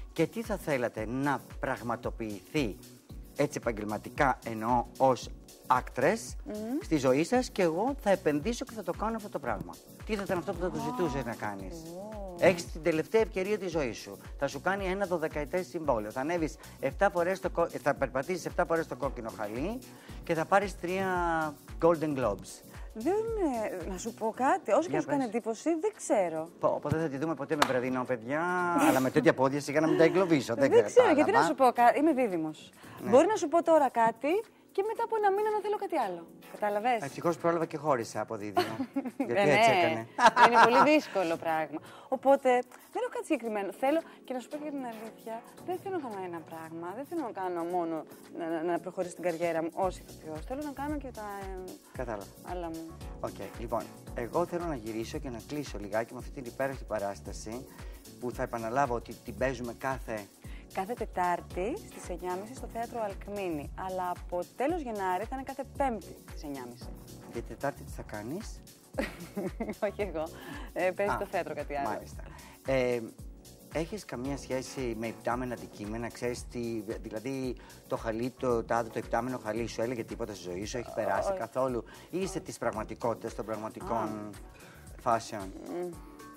και τι θα θέλατε να πραγματοποιηθεί έτσι επαγγελματικά, εννοώ ως άκτρες, mm. στη ζωή σας, και εγώ θα επενδύσω και θα το κάνω αυτό το πράγμα. Τι θα ήταν αυτό που θα το ζητούσες oh. να κάνεις? Oh. Έχεις την τελευταία ευκαιρία της ζωής σου. Θα σου κάνει ένα δωδεκαετές συμβόλαιο. Θα ανέβεις επτά φορές στο, θα περπατήσεις επτά φορές στο κόκκινο χαλί και θα πάρεις τρία Golden Globes. Δεν, να σου πω κάτι, όσο και να σου κάνει εντύπωση, δεν ξέρω. Οπότε δεν θα τη δούμε ποτέ με βραδινό, παιδιά, αλλά με τέτοια πόδια σιγά να μην τα εγκλωβίσω. Δεν, δεν ξέρω, γιατί να σου πω κάτι. Είμαι δίδυμος. Ναι. Μπορεί να σου πω τώρα κάτι και μετά από ένα μήνα να θέλω κάτι άλλο. Κατάλαβες? Ευτυχώς πρόλαβα και χώρισα από δίδυμο. Γιατί ε, έτσι ναι. έκανε. Είναι πολύ δύσκολο πράγμα. Οπότε δεν έχω κάτι συγκεκριμένο. Θέλω και να σου πω για την αλήθεια, δεν θέλω να κάνω ένα πράγμα. Δεν θέλω να κάνω μόνο να, να προχωρήσω την καριέρα μου ως ηθοποιός. Θέλω να κάνω και τα Κατάλαβα. άλλα μου. Οκ, okay. Λοιπόν, εγώ θέλω να γυρίσω και να κλείσω λιγάκι με αυτή την υπέροχη παράσταση που θα επαναλάβω ότι την παίζουμε κάθε. Κάθε Τετάρτη στις εννιά και μισή στο θέατρο Αλκμίνη. Αλλά από τέλος Γενάρη θα είναι κάθε Πέμπτη στις εννιά και μισή. Και Τετάρτη τι θα κάνεις? Όχι εγώ. Ε, παίζει το θέατρο κάτι άλλο. Μάλιστα. Ε, έχεις καμία σχέση με υπτάμενα αντικείμενα? Ξέρεις τι, δηλαδή το χαλί, το τάδε, το υπτάμενο χαλί σου έλεγε τίποτα στη ζωή σου? Έχει περάσει oh, καθόλου? Ή είσαι της πραγματικότητας, των πραγματικών oh. φάσεων? Mm.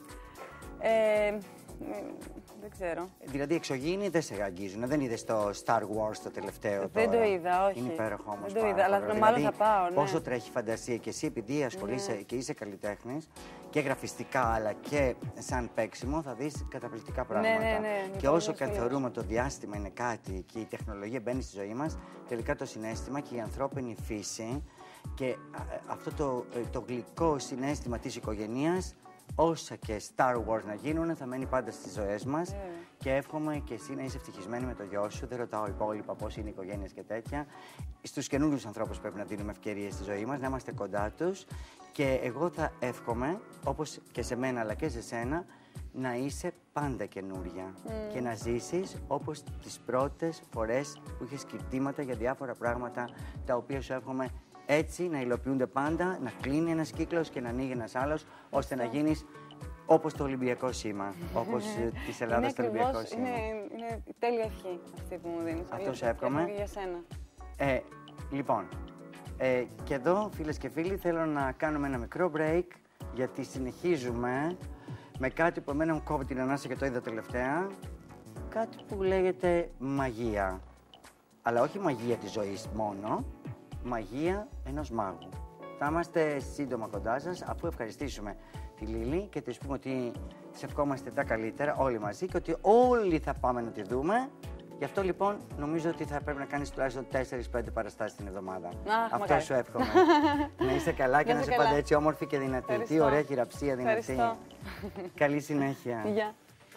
Ε, δεν ξέρω. Δηλαδή, εξωγήινοι δεν σε αγγίζουν. Δεν είδες το Star Wars το τελευταίο? Δεν τώρα? το είδα, όχι. Είναι υπέροχο όμως. Δεν το είδα, αλλά δηλαδή, μάλλον θα πάω. Ναι. Πόσο τρέχει η φαντασία, και εσύ, επειδή ασχολείσαι ναι. και είσαι καλλιτέχνης και γραφιστικά, αλλά και σαν παίξιμο, θα δεις καταπληκτικά πράγματα. Ναι, ναι, ναι. Και όσο και αν θεωρούμε το διάστημα είναι κάτι και η τεχνολογία μπαίνει στη ζωή μας, τελικά το συναίσθημα και η ανθρώπινη φύση και αυτό το, το γλυκό συναίσθημα της οικογένειας, όσα και Star Wars να γίνουν, θα μένει πάντα στις ζωές μας. Yeah. Και εύχομαι και εσύ να είσαι ευτυχισμένη με το γιο σου. Δεν ρωτάω υπόλοιπα πώς είναι οι οικογένειες και τέτοια. Στους καινούριους ανθρώπους πρέπει να δίνουμε ευκαιρίες στη ζωή μας, να είμαστε κοντά τους. Και εγώ θα εύχομαι, όπως και σε μένα αλλά και σε σένα, να είσαι πάντα καινούρια. Mm. Και να ζήσεις όπως τις πρώτες φορές που είχες κοιτήματα για διάφορα πράγματα, τα οποία σου εύχομαι έτσι να υλοποιούνται πάντα, να κλείνει ένας κύκλος και να ανοίγει ένας άλλος, ώστε να γίνεις όπως το Ολυμπιακό σήμα, όπως της Ελλάδας το Ολυμπιακό σήμα. Είναι, είναι η τέλεια ευχή αυτή που μου δίνεις. Αυτό σε εύχομαι. Για σένα. Ε, λοιπόν, ε, και εδώ φίλες και φίλοι θέλω να κάνουμε ένα μικρό break, γιατί συνεχίζουμε με κάτι που εμένα μου κόβει την ανάσα και το είδα τελευταία, κάτι που λέγεται μαγεία. Αλλά όχι μαγεία της ζωής μόνο, μαγεία ενός μάγου. Θα είμαστε σύντομα κοντά σας, αφού ευχαριστήσουμε τη Λίλη και της πούμε ότι σε ευχόμαστε τα καλύτερα όλοι μαζί και ότι όλοι θα πάμε να τη δούμε. Γι' αυτό λοιπόν νομίζω ότι θα πρέπει να κάνεις τουλάχιστον τέσσερις πέντε παραστάσεις την εβδομάδα. Αχ, αυτό μακάρι. Σου εύχομαι. Να είσαι καλά και να, να είσαι πάντα έτσι όμορφη και δυνατή. Ευχαριστώ. Τι ωραία χειραψία δυνατή. Ευχαριστώ. Καλή συνέχεια. Γεια.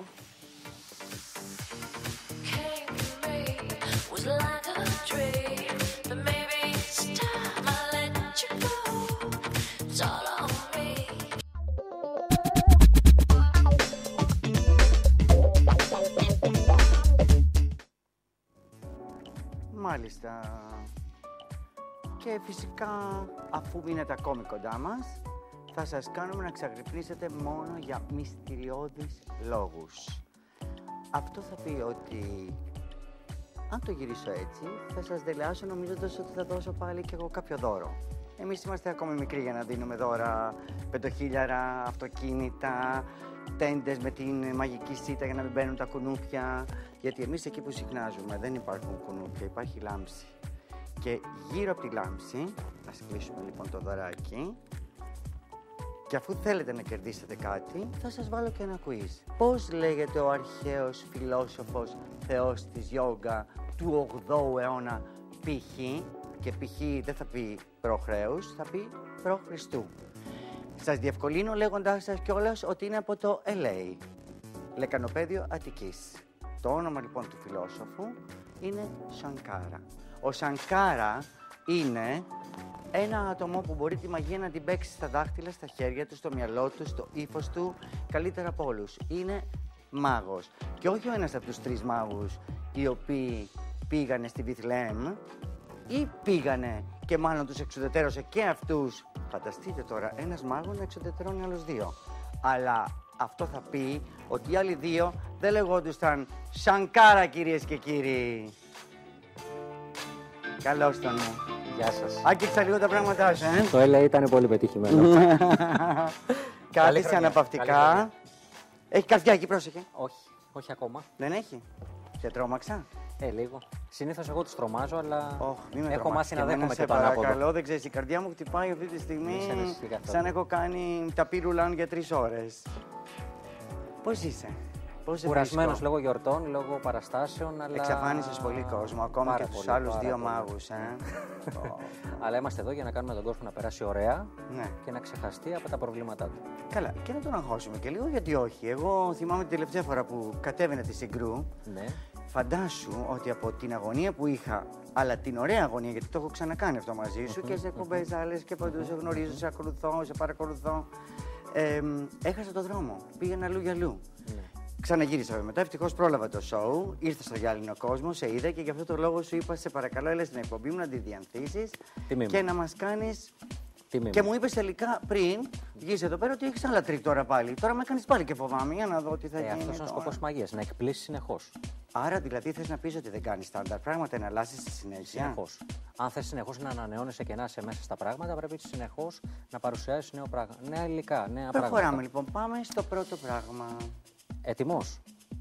Μάλιστα. Και φυσικά, αφού μείνετε ακόμη κοντά μας, θα σας κάνουμε να ξαγρυπνήσετε μόνο για μυστηριώδεις λόγους. Αυτό θα πει ότι, αν το γυρίσω έτσι, θα σας δελεάσω νομίζοντας ότι θα δώσω πάλι κι εγώ κάποιο δώρο. Εμείς είμαστε ακόμη μικροί για να δίνουμε δώρα, πεντοχίλιαρα, αυτοκίνητα, τέντες με την μαγική σίτα για να μην μπαίνουν τα κουνούπια. Γιατί εμείς εκεί που συχνάζουμε δεν υπάρχουν κουνούπια, υπάρχει λάμψη. Και γύρω από τη λάμψη, θα κλείσουμε λοιπόν το δωράκι. Και αφού θέλετε να κερδίσετε κάτι, θα σας βάλω και ένα quiz. Πώς λέγεται ο αρχαίος φιλόσοφος θεός της γιόγκα του ογδόου αιώνα π.χ. και π.χ. δεν θα πει προ-Χρέους, θα πει προ-Χριστού. Σας διευκολύνω λέγοντάς σας κιόλας ότι είναι από το ελ έι, Λεκανοπαίδιο Αττικής. Το όνομα λοιπόν του φιλόσοφου είναι Σανκάρα. Ο Σανκάρα είναι ένα άτομο που μπορεί τη μαγεία να την παίξει στα δάχτυλα, στα χέρια του, στο μυαλό του, στο ύφος του, καλύτερα από όλους. Είναι μάγος. Και όχι ο ένας από τους τρεις μάγους οι οποίοι πήγανε στη Βιθλεέμ ή πήγανε και μάλλον τους εξουδετερώσε και αυτούς. Φανταστείτε τώρα, ένας μάγος να εξουδετερώνει άλλους δύο. Αλλά αυτό θα πει ότι οι άλλοι δύο δεν λεγόντουσαν Σανκάρα, κυρίες και κύριοι. Καλώς τον μου. Γεια σας. Άγγιξα λίγο τα πράγματά σου, ε. Το έλεα ήταν πολύ πετυχημένο. Κάτι σε αναπαυτικά. Έχει καρδιά εκεί, πρόσεχε. Όχι, όχι ακόμα. Δεν έχει. Σε τρόμαξα. Ε, λίγο. Συνήθως εγώ τους τρομάζω, αλλά Oh, μην με έχω τρομάξεις μάθει να και εμένα, δέχομαι σε και το ανάποδο. παρακαλώ, δεν ξέρεις, η καρδιά μου χτυπάει αυτή τη στιγμή Μη σε ανησυχεί καθόλου. σαν έχω κάνει τα πυρουλάν για τρεις ώρες. Πώς είσαι, πώς σε Κουρασμένος βρίσκω? λόγω γιορτών, λόγω παραστάσεων, αλλά... Εξαφάνισες πολύ κόσμο, ακόμα Πάρα και τους πολύ, άλλους πάρα δύο πολύ. μάγους, ε. Ω, Αλλά είμαστε εδώ για να κάνουμε τον κόσμο να περάσει ωραία ναι. και να ξεχαστεί από τα προβλήματά του. Καλά, και να τον αγχώσουμε και λίγο, γιατί όχι. Εγώ θυμάμαι την τελευταία φορά που κατέβαινε τη Συγκρού. Ναι. Φαντάσου ότι από την αγωνία που είχα, αλλά την ωραία αγωνία, γιατί το έχω ξανακάνει αυτό μαζί σου και σε εκπομπές άλλες και παντού σε γνωρίζω, σε ακολουθώ, σε παρακολουθώ. Ε, έχασα το δρόμο. Πήγαινα αλλού για αλλού. Ναι. Ξαναγύρισα μετά. Ευτυχώς πρόλαβα το show. Ήρθα στο γυάλινο κόσμο, σε είδα και γι' αυτό το λόγο σου είπα: σε παρακαλώ, έλα στην εκπομπή μου να τη διανθίσεις Τιμή και μου. να μας κάνεις. Τιμή Και μου. μου είπες τελικά πριν βγεις εδώ πέρα ότι έχεις άλλα τρίκ τώρα πάλι. Τώρα με κάνεις πάλι και φοβάμαι για να δω τι θα Ε, γίνει. αυτός είναι ο τώρα. σκοπός της μαγείας, να εκπλήσει συνεχώς. Άρα δηλαδή θες να πεις ότι δεν κάνεις στάνταρ πράγματα, να αλλάζεις στη συνέχεια. Συνεχώς. Αν θες συνεχώς να ανανεώνεσαι και να είσαι μέσα στα πράγματα, πρέπει συνεχώς να παρουσιάζεις νέο πράγμα. Νέα υλικά, νέα Προχωράμε πράγματα. λοιπόν. Πάμε στο πρώτο πράγμα. Έτοιμος.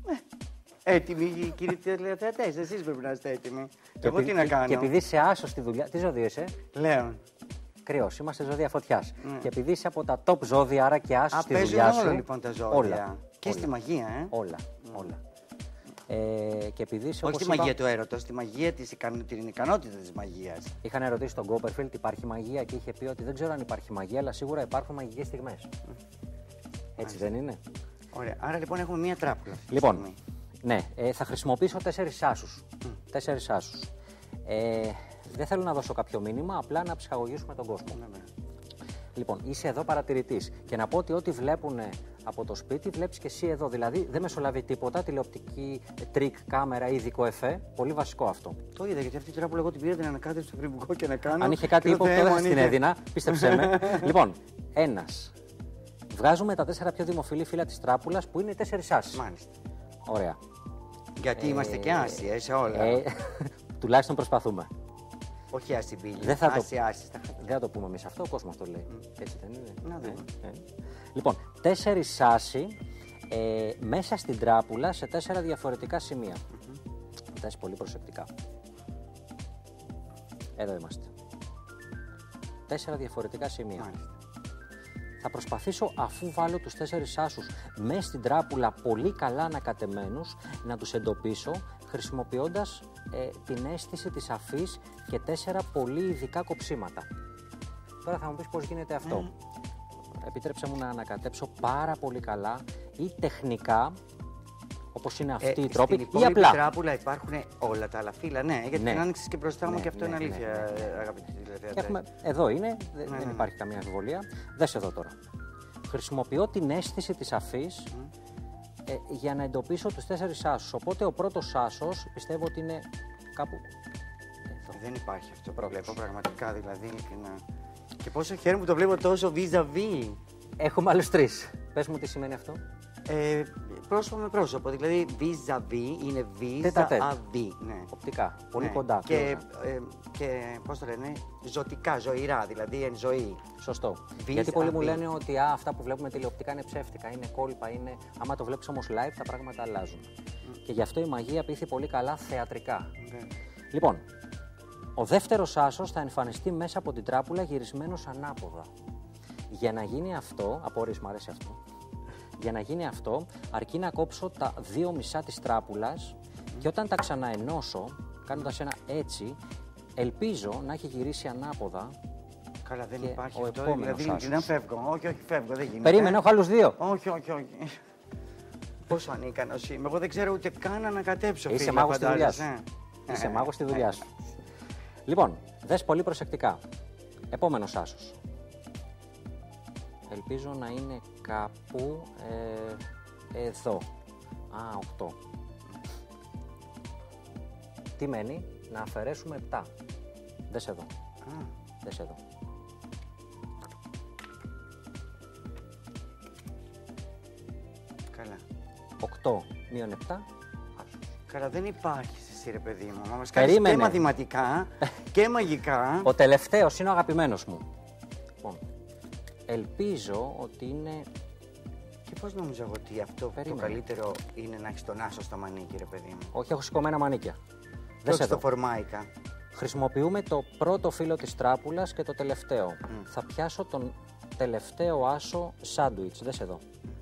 Έτοιμοι κύριοι τηλεθεατές, εσείς πρέπει να είστε έτοιμοι. Εγώ επει- τι να κάνω. Και επειδή είσαι άσος στη δουλειά. Τι ζώδιο είσαι? Λέων. Κρυός. Είμαστε ζώδια φωτιάς. Ναι. Και επειδή είσαι από τα top ζώδια, άρα και άσος Α, στη παίζουν δουλειά σου. όλα λοιπόν τα ζώδια. Όλα. Και όλα. στη μαγεία, ε. Όλα. όλα. Ε, και επειδή είσαι, Όχι όπως στη είπα, μαγεία του έρωτος, στη μαγεία της ικανο... την ικανότητα της μαγείας. είχαν ερωτήσει τον Κόπερφιλτ, υπάρχει μαγεία και είχε πει ότι δεν ξέρω αν υπάρχει μαγεία, αλλά σίγουρα υπάρχουν μαγικές στιγμές. Έτσι δεν είναι? Ωραία. Άρα λοιπόν έχουμε μία τράπουλα. αυτή τη Λοιπόν, στιγμή. ναι, ε, θα χρησιμοποιήσω τέσσερις άσους. Τέσσερις άσους. Ε, δεν θέλω να δώσω κάποιο μήνυμα, απλά να ψυχαγωγήσουμε τον κόσμο. Ναι, ναι. Λοιπόν, είσαι εδώ παρατηρητής. Και να πω ότι ό,τι βλέπουν από το σπίτι, βλέπεις και εσύ εδώ. Δηλαδή, δεν μεσολαβεί τίποτα, τηλεοπτική, τρίκ, κάμερα ή ειδικό εφέ. Πολύ βασικό αυτό. Το είδα γιατί αυτή τη τράπουλα εγώ την πήρα την ανακάτευση στο πριν και να κάνω. Αν είχε κάτι και το ύποπτο, Θεέ δεν μου, θα αν την είχε- έδινα. Πίστεψέ με. Λοιπόν, ένας. Βγάζουμε τα τέσσερα πιο δημοφιλή φύλλα της τράπουλας που είναι οι τέσσερις άσεις. Μάλιστα. Ωραία. Γιατί είμαστε και άσοι, ε, σε όλα. Ε, τουλάχιστον προσπαθούμε. Όχι άσοι μπίλοι. Δεν θα το- Άσοι, άσοι. στα χαρτιά. Δεν θα το πούμε εμείς αυτό, ο κόσμος το λέει. Έτσι δεν είναι? Να δούμε. Ε, ε. Λοιπόν, τέσσερις άσοι ε, μέσα στην τράπουλα σε τέσσερα διαφορετικά σημεία. Κοιτάς πολύ προσεκτικά. Εδώ είμαστε. Τέσσερα διαφορετικά σημεία. Μάλιστα. Θα προσπαθήσω, αφού βάλω τους τέσσερις άσους μέσα στην τράπουλα πολύ καλά ανακατεμένους, να τους εντοπίσω χρησιμοποιώντας ε, την αίσθηση της αφής και τέσσερα πολύ ειδικά κοψίματα. Τώρα θα μου πεις πώς γίνεται αυτό. Επιτρέψε μου να ανακατέψω πάρα πολύ καλά ή τεχνικά, όπως είναι αυτή η τρόπη, Στην ή υπόλοιπη απλά. τράπουλα υπάρχουν όλα τα άλλα φύλλα. Ναι, γιατί Ναι. την άνοιξες και μπροστά μου Ναι, και αυτό ναι, είναι ναι, αλήθεια, ναι, ναι. αγαπητοί τηλεθεατές. Και έχουμε, εδώ είναι, δε- ναι, δεν ναι. υπάρχει καμία αμφιβολία. Δες εδώ τώρα. Χρησιμοποιώ την αίσθηση της αφής ε, για να εντοπίσω τους τέσσερις άσους. Οπότε ο πρώτος άσος πιστεύω ότι είναι κάπου εδώ. Δεν υπάρχει αυτό που Πρώτος. βλέπω πραγματικά, δηλαδή. ειλικρινά. Και πόσο χαίρομαι που το βλέπω τόσο vis-a-vis. Έχουμε άλλους τρεις. Πες μου τι σημαίνει αυτό. Ε, πρόσωπο με πρόσωπο, δηλαδή vis-a-vis είναι Τέτα-τέτ. vis-a-vis. Ναι. Οπτικά. Πολύ Ναι. κοντά. Και, close-up. ε, και πώς το λένε, ζωτικά, ζωηρά, δηλαδή εν ζωή. Σωστό. vis Γιατί πολλοί μου a vis. λένε ότι α, αυτά που βλέπουμε τηλεοπτικά είναι ψεύτικα, είναι κόλπα, είναι. Άμα το βλέπεις όμως live, τα πράγματα αλλάζουν. Και γι' αυτό η μαγεία πείθει πολύ καλά θεατρικά. Ναι. Λοιπόν, ο δεύτερος άσος θα εμφανιστεί μέσα από την τράπουλα γυρισμένος ανάποδα. Για να γίνει αυτό, απορείς, μ' αρέσει αυτό. Για να γίνει αυτό, αρκεί να κόψω τα δύο μισά της τράπουλας και όταν τα ξαναενώσω, κάνοντας ένα έτσι, ελπίζω να έχει γυρίσει ανάποδα. Καλά, δεν Και υπάρχει ο αυτό. επόμενος Δηλαδή, άσος. δεν φεύγω. Όχι, όχι, φεύγω, δεν γίνεται. Περίμενε, έχω άλλους δύο. Όχι, όχι, όχι. Πόσο ανίκανος είμαι. Εγώ δεν ξέρω ούτε καν να ανακατέψω. Είσαι φίλε, μάγος στη δουλειά φαντάζεσαι. σου. Είσαι Ε, μάγος στη δουλειά ε, σου. Λοιπόν, δες πολύ προσεκτικά. Επόμενος άσος. Ελπίζω να είναι κάπου ε, εδώ. Α, οκτώ. Τι μένει? Να αφαιρέσουμε επτά. Δες εδώ. Α, Δες εδώ. καλά. οκτώ μείον επτά, άσος. Καλά, δεν υπάρχει εσύ, ρε παιδί μου. Να μας κάνεις και μαθηματικά και μαγικά. Ο τελευταίος είναι ο αγαπημένος μου. Λοιπόν, ελπίζω ότι είναι... Και πώς νομίζω εγώ ότι αυτό Περίμενε. το καλύτερο είναι να έχεις τον άσο στο μανίκι, ρε παιδί μου. Όχι, έχω σηκωμένα μανίκια. Και όχι στο φορμάικα. Χρησιμοποιούμε το πρώτο φύλλο της τράπουλας και το τελευταίο. Mm. Θα πιάσω τον τελευταίο άσο σάντουιτς. Δες εδώ.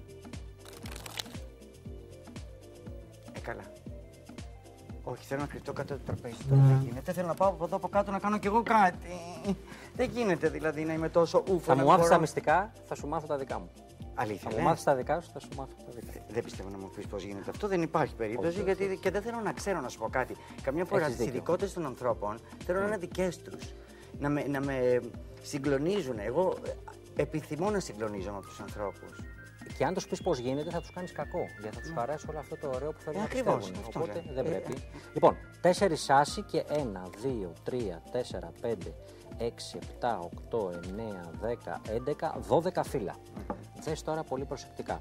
Ε, καλά. Όχι, θέλω να κρυφτώ κάτω από το τραπέζι. Τώρα δεν γίνεται. Θέλω να πάω από εδώ από κάτω να κάνω κι εγώ κάτι. Δεν γίνεται δηλαδή να είμαι τόσο ούφο. Θα μου μάθεις τα μυστικά, θα σου μάθω τα δικά μου. Αλήθεια. Θα μου μάθεις τα δικά σου, θα σου μάθω τα δικά μου. Δεν πιστεύω να μου πεις πώς γίνεται αυτό. Δεν υπάρχει περίπτωση. Όχι, γιατί όχι. Και δεν θέλω να ξέρω να σου πω κάτι. Καμιά φορά Έχεις τις δίκιο. ειδικότητες των ανθρώπων θέλω να είναι δικές τους. Να με, να με συγκλονίζουν. Εγώ επιθυμώ να συγκλονίζομαι από τους ανθρώπους. Και αν τους πεις πώς γίνεται, θα τους κάνεις κακό. Γιατί θα τους χαράσει όλο αυτό το ωραίο που θέλουν Ε, να ακριβώς, πιστεύουν. αυτό Οπότε λέω. δεν Ε, πρέπει. Λοιπόν, τέσσερις άσοι και ένα, δύο, τρία, τέσσερα, πέντε, έξι, επτά, οκτώ, εννέα, δέκα, έντεκα, δώδεκα φύλλα. Δες τώρα πολύ προσεκτικά.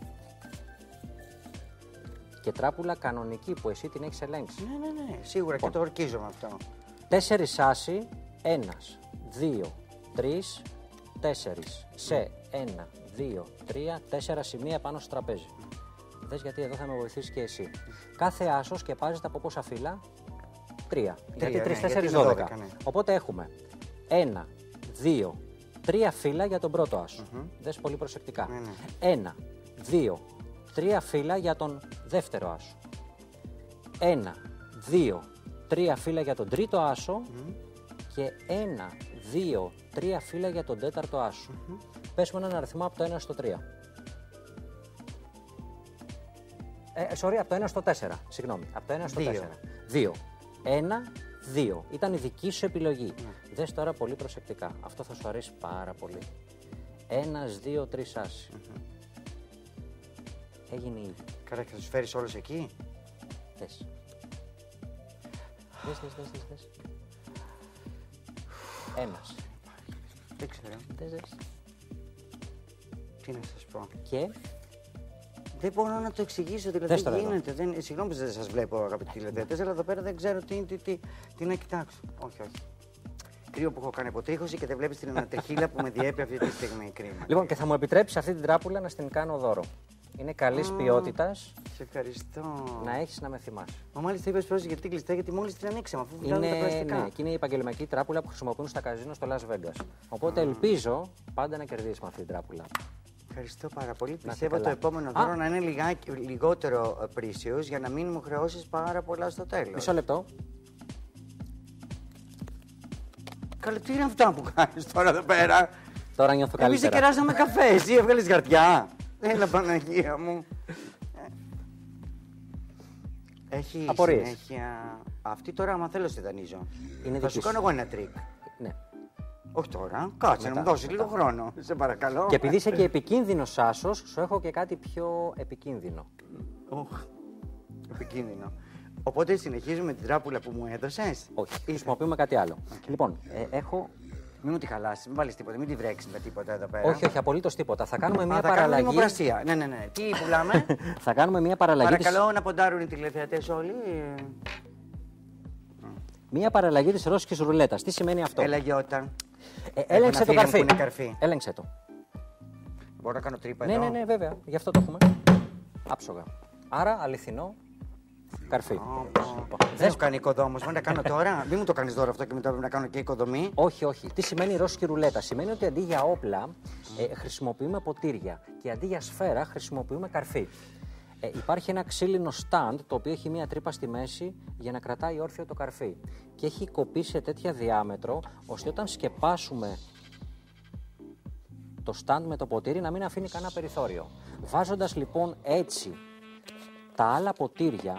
Και τράπουλα κανονική που εσύ την έχεις ελέγξει. Ναι, ναι, ναι. Σίγουρα και το ορκίζομαι αυτό. Τέσσερις άσοι, ένας, δύο, τρεις, τέσσερις. Σε ένα, δύο, τρία, τέσσερα σημεία πάνω στο τραπέζι. Δες γιατί εδώ θα με βοηθήσει και εσύ. Κάθε άσο σκεπάζεται από πόσα φύλλα? Τρία. Γιατί ναι, τρεις, γιατί τέσσερις, είναι δώδεκα. δώδεκα, ναι. Οπότε έχουμε ένα, δύο, τρία φύλλα για τον πρώτο άσο. Δες πολύ προσεκτικά. Ναι, ναι. Ένα, δύο, τρία φύλλα για τον δεύτερο άσο. Ένα, δύο, τρία φύλλα για τον τρίτο άσο και ένα, δύο, τρία φύλλα για τον τέταρτο άσο. Πες μου έναν αριθμό από το ένα στο τρία. Ε, sorry, από το ένα στο τέσσερα. Συγγνώμη. Από το ένα στο Δύο. τέσσερα. δύο. ένα, δύο. Ήταν η δική σου επιλογή. Δες τώρα πολύ προσεκτικά. Αυτό θα σου αρέσει πάρα πολύ. Ένας, δύο, τρεις άσοι. Έγινε ήδη. Καλά, και θα τους φέρεις όλους εκεί. Δες. Δες, δες, δες, δες, δες. Ένας. Δεν ξέρω. Δες, δες. Τι να σας πω. Και Δεν μπορώ να το εξηγήσω, δηλαδή Δες τώρα δεν γίνεται. Δεν, συγγνώμη που δεν σας βλέπω, αγαπητοί τηλεθεατές, αλλά εδώ πέρα δεν ξέρω τι, τι, τι, τι να κοιτάξω. Όχι, όχι. Κρύο που έχω κάνει αποτρίχωση και δεν βλέπεις την ανατριχίλα που με διέπει αυτή τη στιγμή. Κρίμα. λοιπόν, και θα μου επιτρέψει αυτή την τράπουλα να στην κάνω δώρο. Είναι καλής ποιότητας. Σε ευχαριστώ. Να έχεις να με θυμάσαι. Μα μάλιστα είπες πρόσεχε γιατί κλειστά, γιατί μόλις την ανοίξαμε, αφού βγάλουμε τα Είναι, πλαστικά. ναι, και είναι η επαγγελματική τράπουλα που χρησιμοποιούν στα καζίνο στο Las Vegas. Οπότε ελπίζω πάντα να κερδίσεις με αυτή την τράπουλα. Ευχαριστώ πάρα πολύ. είστε Πιστεύω το καλά. επόμενο Α. δώρο να είναι λιγάκι, λιγότερο πρίσιος για να μην μου χρεώσεις πάρα πολλά στο τέλος. Μισό λεπτό. Καλέ, τι είναι αυτά που κάνεις τώρα εδώ πέρα. Τώρα νιώθω Εμείς δεν καλύτερα. κεράσαμε καφέ, εσύ έβγαλες γαρτιά. Έλα, Παναγία μου. Έχει Απορίες. συνέχεια. Αυτή τώρα, άμα θέλω, στη δανείζω. Είναι Θα δική σου σου. κάνω εγώ ένα τρίκ. Ναι. Όχι τώρα. Κάτσε να Μετά, μου δώσει μετά. λίγο χρόνο. Σε παρακαλώ. Και επειδή είσαι και επικίνδυνος άσος, σου έχω και κάτι πιο επικίνδυνο. Οχ, επικίνδυνο. Οπότε συνεχίζουμε την τράπουλα που μου έδωσες. Όχι, χρησιμοποιούμε κάτι άλλο. Λοιπόν, ε, έχω. Μην μου τη χαλάσει, μην βάλει τίποτα, μην τη βρέξει με τίποτα εδώ πέρα. Όχι, όχι, απολύτως τίποτα. Θα κάνουμε Α, μια θα κάνουμε παραλλαγή. δημοπρασία. Ναι, ναι, ναι. Τι πουλάμε. Θα κάνουμε μια παραλλαγή. της- Παρακαλώ να ποντάρουν οι τηλεθεατές όλοι. Μια παραλλαγή της ρώσικης ρουλέτας. Τι σημαίνει αυτό? Έλα, Γιώτα. Ε, Έχω έλεγξε ένα το φίλο καρφί. που είναι καρφί. Έλεγξε το. Μπορώ να κάνω τρύπα Ναι, εδώ. ναι, ναι, βέβαια. Γι' αυτό το έχουμε. Άψογα. Άρα, αληθινό καρφί. Ω, πω. Δεν έχω κάνει οικοδόμος. Μπορεί να κάνω τώρα. Μην μου το κάνει τώρα αυτό και μετά πρέπει να κάνω και οικοδομή. Όχι, όχι. Τι σημαίνει η ρώσικη ρουλέτα? Σημαίνει ότι αντί για όπλα ε, χρησιμοποιούμε ποτήρια και αντί για σφαίρα χρησιμοποιούμε καρφί. Ε, υπάρχει ένα ξύλινο stand το οποίο έχει μία τρύπα στη μέση για να κρατάει όρθιο το καρφί. Και έχει κοπεί σε τέτοια διάμετρο ώστε όταν σκεπάσουμε το stand με το ποτήρι να μην αφήνει κανένα περιθώριο. Βάζοντας λοιπόν έτσι τα άλλα ποτήρια,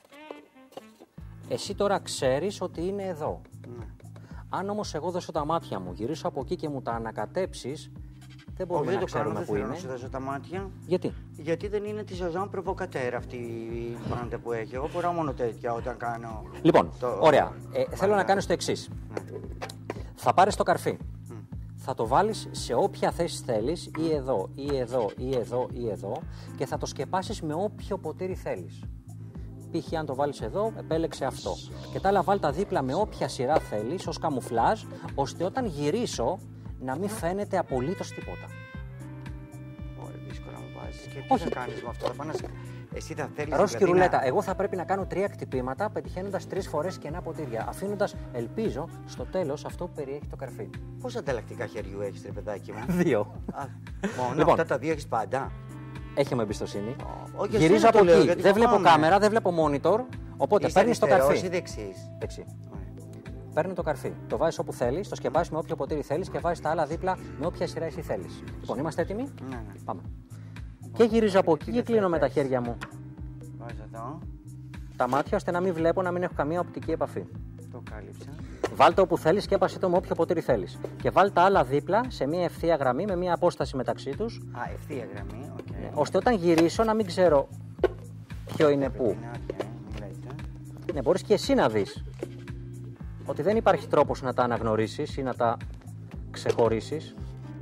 εσύ τώρα ξέρεις ότι είναι εδώ. Ναι. Αν όμως εγώ δώσω τα μάτια μου, γυρίσω από εκεί και μου τα ανακατέψεις, δεν μπορούμε Όχι, δεν να το κάνω. ξέρουμε Δεν που θέλω να είναι. σου δώσω τα μάτια. Γιατί? Γιατί δεν είναι τη Ζωζάν προβοκατέρα αυτή η πάντα που έχει. Εγώ φοράω μόνο τέτοια όταν κάνω. Λοιπόν, το- ωραία. Ε, θέλω να μάγκα. κάνεις το εξής. Ναι. Θα πάρεις το καρφί. θα το βάλεις σε όποια θέση θέλεις, ή εδώ, ή εδώ, ή εδώ, ή εδώ, και θα το σκεπάσεις με όποιο ποτήρι θέλεις. Π.χ. αν το βάλεις εδώ, επέλεξε αυτό. Και τα άλλα βάλ τα δίπλα με όποια σειρά θέλεις, ως καμουφλάζ, ώστε όταν γυρίσω να μην φαίνεται απολύτως τίποτα. Ωραία, δύσκολα μου βάζεις. Και τι Όχι. θα κάνεις με αυτό, θα πάνε να... Εσύ θα θέλεις Ρόσκι δηλαδή, ρουλέτα. να... Εγώ θα πρέπει να κάνω τρία κτυπήματα, πετυχαίνοντας τρεις φορές κενά ποτήρια. Αφήνοντας, ελπίζω, στο τέλος αυτό που περιέχει το καρφί. Πόσα ανταλλακτικά χεριού έχεις, ρε παιδάκι μου? Δύο. Α, μόνο Λοιπόν. αυτά τα δύο έχεις πάντα. Έχει με εμπιστοσύνη. Όχι, Γυρίζω εσένα από το λέω, εκεί. γιατί Δεν βλέπω φοβάμαι. κάμερα, δεν βλέπω monitor. Οπότε Είσαι παίρνει το αριστερός καρφί. ή δεξής? Δεξί. Ωραία. Παίρνει το καρφί. Το βάζει όπου θέλει, το σκεπάζει με όποιο ποτήρι θέλει και βάζει τα άλλα δίπλα με όποια σειρά εσύ θέλει. Λοιπόν, είμαστε έτοιμοι. Ναι, ναι. Πάμε. Και γυρίζω από εκεί τι και δεν κλείνω θα με τα πέσει. χέρια μου Βάζω εδώ. τα μάτια ώστε να μην βλέπω, να μην έχω καμία οπτική επαφή. Το κάλυψα. Βάλτε όπου θέλει, σκέπασε το με όποιο ποτήρι θέλει. Και βάλτε τα άλλα δίπλα σε μια ευθεία γραμμή με μια απόσταση μεταξύ του, Α, ευθεία γραμμή, οκ. ώστε όταν γυρίσω να μην ξέρω ποιο είναι πού. Είναι, οκ, μου λέτε. Ναι, μπορείς και εσύ να δεις ότι δεν υπάρχει τρόπος να τα αναγνωρίσεις ή να τα ξεχωρίσεις.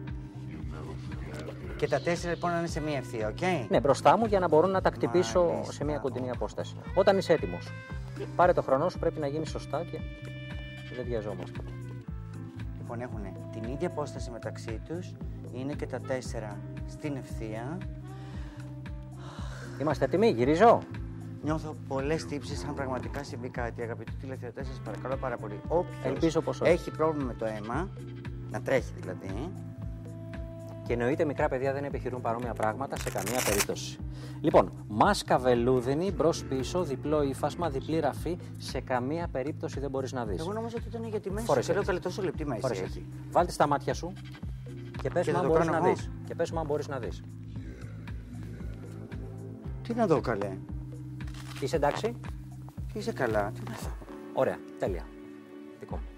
Και τα τέσσερα λοιπόν να είναι σε μία ευθεία, οκ. Ναι, μπροστά μου για να μπορώ να τα κτυπήσω Μάλιστα. σε μια κοντινή απόσταση. Όταν είσαι έτοιμος, πάρε το χρόνο σου, πρέπει να γίνει σωστά και δεν βιαζόμαστε. Λοιπόν, έχουν την ίδια απόσταση μεταξύ τους, είναι και τα τέσσερα στην ευθεία. Είμαστε έτοιμοι, γυρίζω. Νιώθω πολλές τύψεις αν πραγματικά συμβεί κάτι. Αγαπητοί τηλεθεατές, σας παρακαλώ πάρα πολύ. Όποιος Ελπίζω πως όχι. έχει πρόβλημα με το αίμα, να τρέχει δηλαδή. Και εννοείται μικρά παιδιά δεν επιχειρούν παρόμοια πράγματα σε καμία περίπτωση. Λοιπόν, μάσκα βελούδινη, μπρος πίσω, διπλό ύφασμα, διπλή ραφή, σε καμία περίπτωση δεν μπορείς να δεις. Εγώ νόμιζα ότι ήταν για τη μέση. Φορές Και λέω έτσι. καλέ τόσο λεπτή μέση Φορές έχει. έτσι. Βάλτε στα μάτια σου και πες Και μου θα αν το μπορείς κάνω να εγώ. δεις. Και πες μου αν μπορείς να δεις. Τι να δω καλέ. Είσαι εντάξει? Είσαι καλά. Τι να δω. Ωραία, τέλεια. Δικό μου.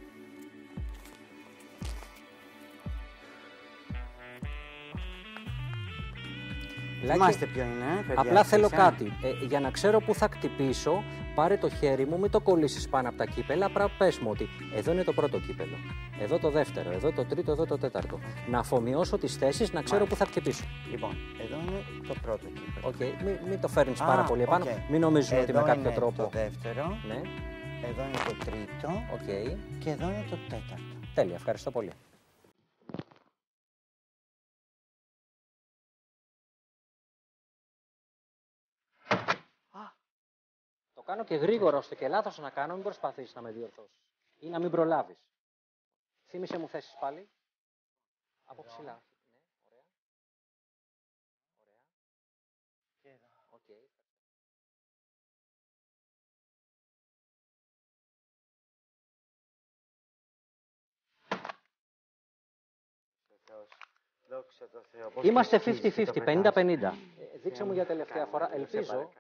Λάκη, Θυμάστε ποιο είναι, παιδιά. απλά θέλω εσείς, ε? κάτι. Ε, για να ξέρω πού θα κτυπήσω, πάρε το χέρι μου, μην το κολλήσεις πάνω από τα κύπελα. Απλά πες μου ότι εδώ είναι το πρώτο κύπελο. Εδώ το δεύτερο, εδώ το τρίτο, εδώ το τέταρτο. Να αφομοιώσω τις θέσεις, να ξέρω πού θα χτυπήσω. Λοιπόν, εδώ είναι το πρώτο κύπελο. Οκ, μην, μην το φέρνεις Α, πάρα πολύ επάνω. οκ. Μην νομίζουν ότι Εδώ με κάποιο είναι τρόπο. το δεύτερο, Ναι, εδώ είναι το τρίτο οκ. και εδώ είναι το τέταρτο. Τέλεια, ευχαριστώ πολύ. Το κάνω και γρήγορα ώστε και λάθος να κάνω, μην προσπαθήσεις να με διορθώσεις ή να μην προλάβεις. Θύμισε μου θέσεις πάλι. Από ψηλά. Ναι, ωραία. Ωραία. Και εδώ. Οκ. Δόξα τω Θεώ. Πώς Είμαστε το χτίζεις και το πενήντα πενήντα, πενήντα πετάς. πενήντα. Ε, δείξε μου για τελευταία φορά. Σε Ελπίζω. παρακαλώ.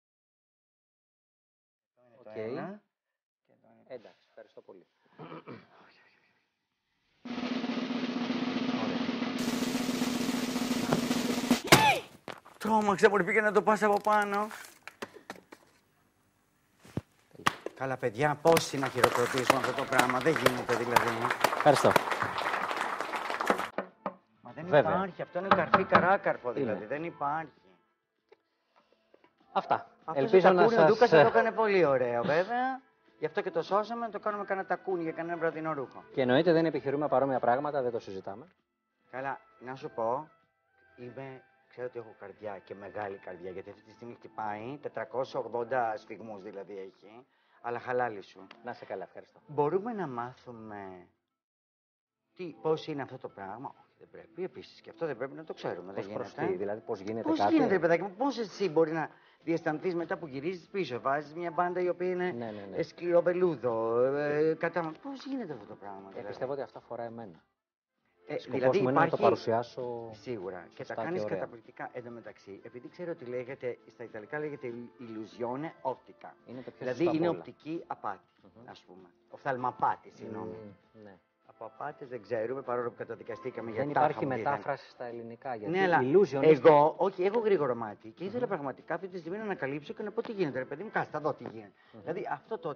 Οκ. Το ένα και εδώ είναι το Εντάξει, ευχαριστώ πολύ. Τρόμαξα που πήγε να το πας από πάνω. Καλά παιδιά, πόσοι να χειροκροτήσουμε αυτό το πράγμα. Δεν γίνεται δηλαδή. Ευχαριστώ. Μα δεν Βέβαια. υπάρχει. Αυτό είναι καρφί καράκαρπο δηλαδή. Είναι. Δεν υπάρχει. Αυτά. Αυτό Ελπίζω να ο Ντούκας σας... το έκανε πολύ ωραίο βέβαια. Γι' αυτό και το σώσαμε, να το κάνουμε κανένα τακούνι για κανένα βραδινό ρούχο. Και εννοείται δεν επιχειρούμε παρόμοια πράγματα, δεν το συζητάμε. Καλά, να σου πω, είμαι, ξέρω ότι έχω καρδιά και μεγάλη καρδιά, γιατί αυτή τη στιγμή χτυπάει, τετρακόσιους ογδόντα σφυγμούς δηλαδή έχει, αλλά χαλάλι σου. Να είσαι καλά, ευχαριστώ. Μπορούμε να μάθουμε τι, πώς είναι αυτό το πράγμα. Όχι, δεν πρέπει επίσης και αυτό δεν πρέπει να το ξέρουμε. Πώς δεν προστεί, γίνεται. δηλαδή πώς γίνεται Πώς κάτι. γίνεται, ρε παιδάκι μου, πώς εσύ μπορεί να διαισθανθείς μετά που γυρίζεις πίσω, βάζεις μια μπάντα η οποία είναι Ναι, ναι, ναι. ε, σκληρό βελούδο, ε, κατά... Πώς γίνεται αυτό το πράγμα, Ε, δηλαδή. πιστεύω ότι αυτό αφορά εμένα. Ε, Σκοπός δηλαδή μου είναι να το υπάρχει- παρουσιάσω Σίγουρα. Και τα σωστά κάνεις και ωραία. καταπληκτικά. Εν τω μεταξύ, επειδή ξέρω ότι λέγεται, στα Ιταλικά λέγεται illusione ottica. Είναι το πιο Δηλαδή σωστό είναι απ' όλα. οπτική απάτη, Μμμ. ας πούμε. Οφθαλμαπάτη, συγγνώμη. Μμμ, ναι. Από απάτες δεν ξέρουμε, παρόλο που καταδικαστήκαμε για Δεν τάχα υπάρχει μου τι μετάφραση στα ελληνικά. δεν- Γιατί Ναι, αλλά illusion είναι- εγώ, όχι, έχω γρήγορο μάτι και ήθελα πραγματικά αυτή τη στιγμή να ανακαλύψω και να πω τι γίνεται. Ρε παιδί μου, κάτσε, θα δω τι γίνεται. Δηλαδή αυτό το ότι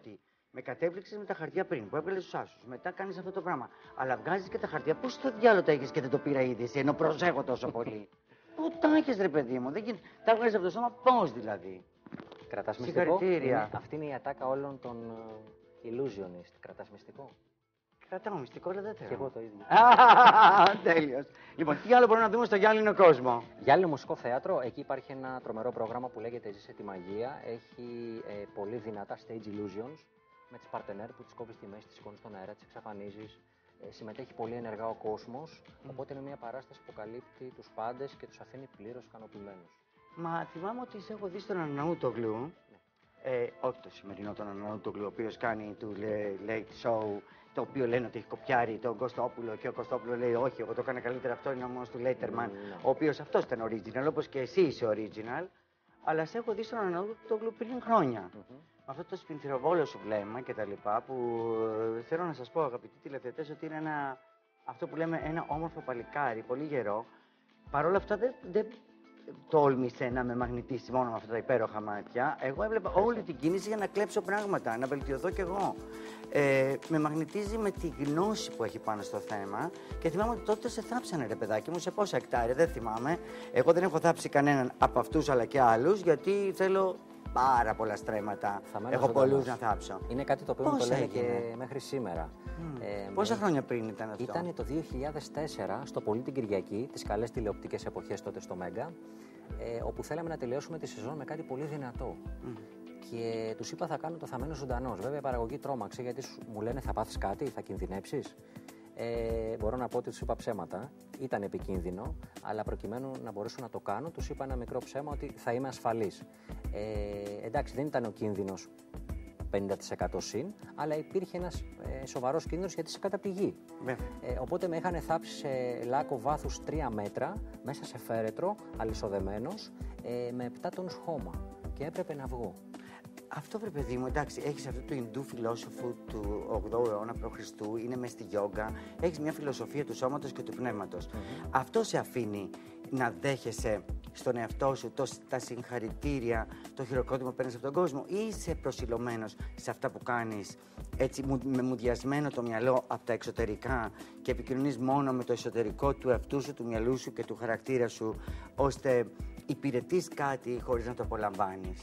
Με κατέπληξες με τα χαρτιά πριν που έβγαλες τους άσους. Μετά κάνεις αυτό το πράγμα. Αλλά βγάζεις και τα χαρτιά. Πώς στο διάλογο τα έχεις και δεν το πήρα ήδη εσύ, ενώ προσέχω τόσο πολύ. Πού τα έχεις, ρε παιδί μου. Δεν γίνεται. Τα βγάζεις από το σώμα, πώς δηλαδή. Κρατάς μυστικό. Συγχαρητήρια. Αυτή είναι η ατάκα όλων των uh, illusionist. Κρατάς μυστικό. Κρατάω μυστικό, αλλά δεν θέλω. Και εγώ το ίδιο. Τέλειος. Λοιπόν, τι άλλο μπορούμε να δούμε στο γυάλινο κόσμο. Γυάλινο Μουσικό Θέατρο, εκεί υπάρχει ένα τρομερό πρόγραμμα που λέγεται Ζήσε τη Μαγεία. Έχει ε, πολύ δυνατά stage illusions με τις παρτενέρ που τις κόβεις στη μέση, τις σηκώνεις στον αέρα, τις εξαφανίζεις. Ε, συμμετέχει πολύ ενεργά ο κόσμος, mm. οπότε είναι μια παράσταση που καλύπτει τους πάντες και τους αφήνει πλήρως ικανοποιημένους. Μα θυμάμαι ότι σε έχω δει στον Αναούτογλου, ναι. ε, όχι το σημερινό τον Αναούτογλου, ο οποίος κάνει του Late Show, το οποίο λένε ότι έχει κοπιάρει τον Κωστόπουλο και ο Κωστόπουλο λέει όχι, εγώ το έκανα καλύτερα, αυτό είναι όμως του Laterman, mm. ο οποίος αυτός ήταν original, όπως και εσύ είσαι original, αλλά σε έχω δει στον Αναούτογλου πριν χρόνια. Mm-hmm. Αυτό το σπινθυροβόλο σου βλέμμα και τα λοιπά, που ε, θέλω να σας πω αγαπητοί τηλεθεατές ότι είναι ένα, αυτό που λέμε ένα όμορφο παλικάρι, πολύ γερό. Παρ' όλα αυτά δεν, δεν τόλμησε να με μαγνητήσει μόνο με αυτά τα υπέροχα μάτια. Εγώ έβλεπα όλη την κίνηση για να κλέψω πράγματα, να βελτιωθώ κι εγώ. Ε, με μαγνητίζει με τη γνώση που έχει πάνω στο θέμα και θυμάμαι ότι τότε σε θάψανε ρε παιδάκι μου σε πόσα εκτάρια, δεν θυμάμαι. Εγώ δεν έχω θάψει κανέναν από αυτούς αλλά και άλλους γιατί θέλω πάρα πολλά στρέμματα. Έχω πολλούς να θάψω. Είναι κάτι το οποίο μου το λένε και μέχρι σήμερα. Mm. Ε, Πόσα με... χρόνια πριν ήταν αυτό? Ήταν το δύο χιλιάδες τέσσερα στο Πολύ την Κυριακή, τις καλές τηλεοπτικές εποχές τότε στο Μέγκα, ε, όπου θέλαμε να τελειώσουμε τη σεζόν με κάτι πολύ δυνατό. Mm. Και τους είπα θα κάνω το θαμμένο ζωντανός. Βέβαια η παραγωγή τρόμαξε γιατί μου λένε θα πάθεις κάτι, θα κινδυνέψεις. Ε, μπορώ να πω ότι τους είπα ψέματα. Ήταν επικίνδυνο, αλλά προκειμένου να μπορέσω να το κάνω, τους είπα ένα μικρό ψέμα ότι θα είμαι ασφαλής. Ε, εντάξει, δεν ήταν ο κίνδυνος πενήντα τοις εκατό συν, αλλά υπήρχε ένας ε, σοβαρός κίνδυνος γιατί είσαι κατά τη γη. Ε, οπότε με είχαν θάψει σε λάκκο βάθους τρία μέτρα, μέσα σε φέρετρο, αλυσοδεμένος, ε, με επτά τόνους χώμα. Και έπρεπε να βγω. Αυτό βρε παιδί μου, εντάξει, έχεις αυτό του Ινδού φιλόσοφου του ογδόου αιώνα π.Χ., είναι μες στη γιόγκα, έχεις μια φιλοσοφία του σώματος και του πνεύματος. Mm-hmm. Αυτό σε αφήνει να δέχεσαι στον εαυτό σου το, τα συγχαρητήρια, το χειροκρότημα που παίρνεις από τον κόσμο ή είσαι προσιλωμένος σε αυτά που κάνεις, έτσι με μουδιασμένο το μυαλό από τα εξωτερικά και επικοινωνείς μόνο με το εσωτερικό του εαυτού σου, του μυαλού σου και του χαρακτήρα σου, ώστε υπηρετείς κάτι χωρίς να το απολαμβάνεις.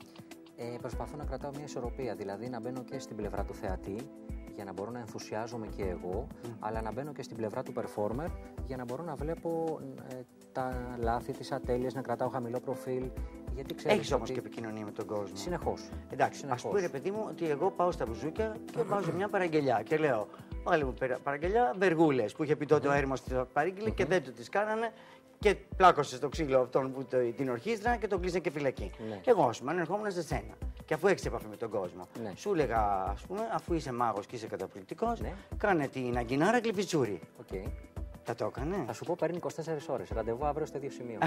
Ε, προσπαθώ να κρατάω μια ισορροπία, δηλαδή να μπαίνω και στην πλευρά του θεατή για να μπορώ να ενθουσιάζομαι και εγώ, mm. αλλά να μπαίνω και στην πλευρά του performer για να μπορώ να βλέπω ε, τα λάθη, τις ατέλειες, να κρατάω χαμηλό προφίλ. Έχεις όμως και επικοινωνία με τον κόσμο. Συνεχώς. Εντάξει, συνεχώς. Ας πούμε ρε παιδί μου ότι εγώ πάω στα μπουζούκια και βάζω μια παραγγελιά και λέω πάλι μου παραγγελιά μπεργούλες που είχε πει τότε ο Έρημος της παρήγγειλε και δεν του τις κάνανε. Και πλάκωσε στο ξύλο αυτόν που το, την ορχήστρα και τον κλείσανε και φυλακή. Ναι. Και εγώ, α πούμε, ερχόμουν σε σένα. Και αφού έχεις επαφή με τον κόσμο, ναι. σου έλεγα, ας πούμε, αφού είσαι μάγος και είσαι καταπληκτικός, ναι. κάνε την αγκινάρα γλυφιτσούρι. Okay. Θα το έκανε. Θα σου πω, παίρνει είκοσι τέσσερις ώρες. Ραντεβού αύριο στο ίδιο σημείο.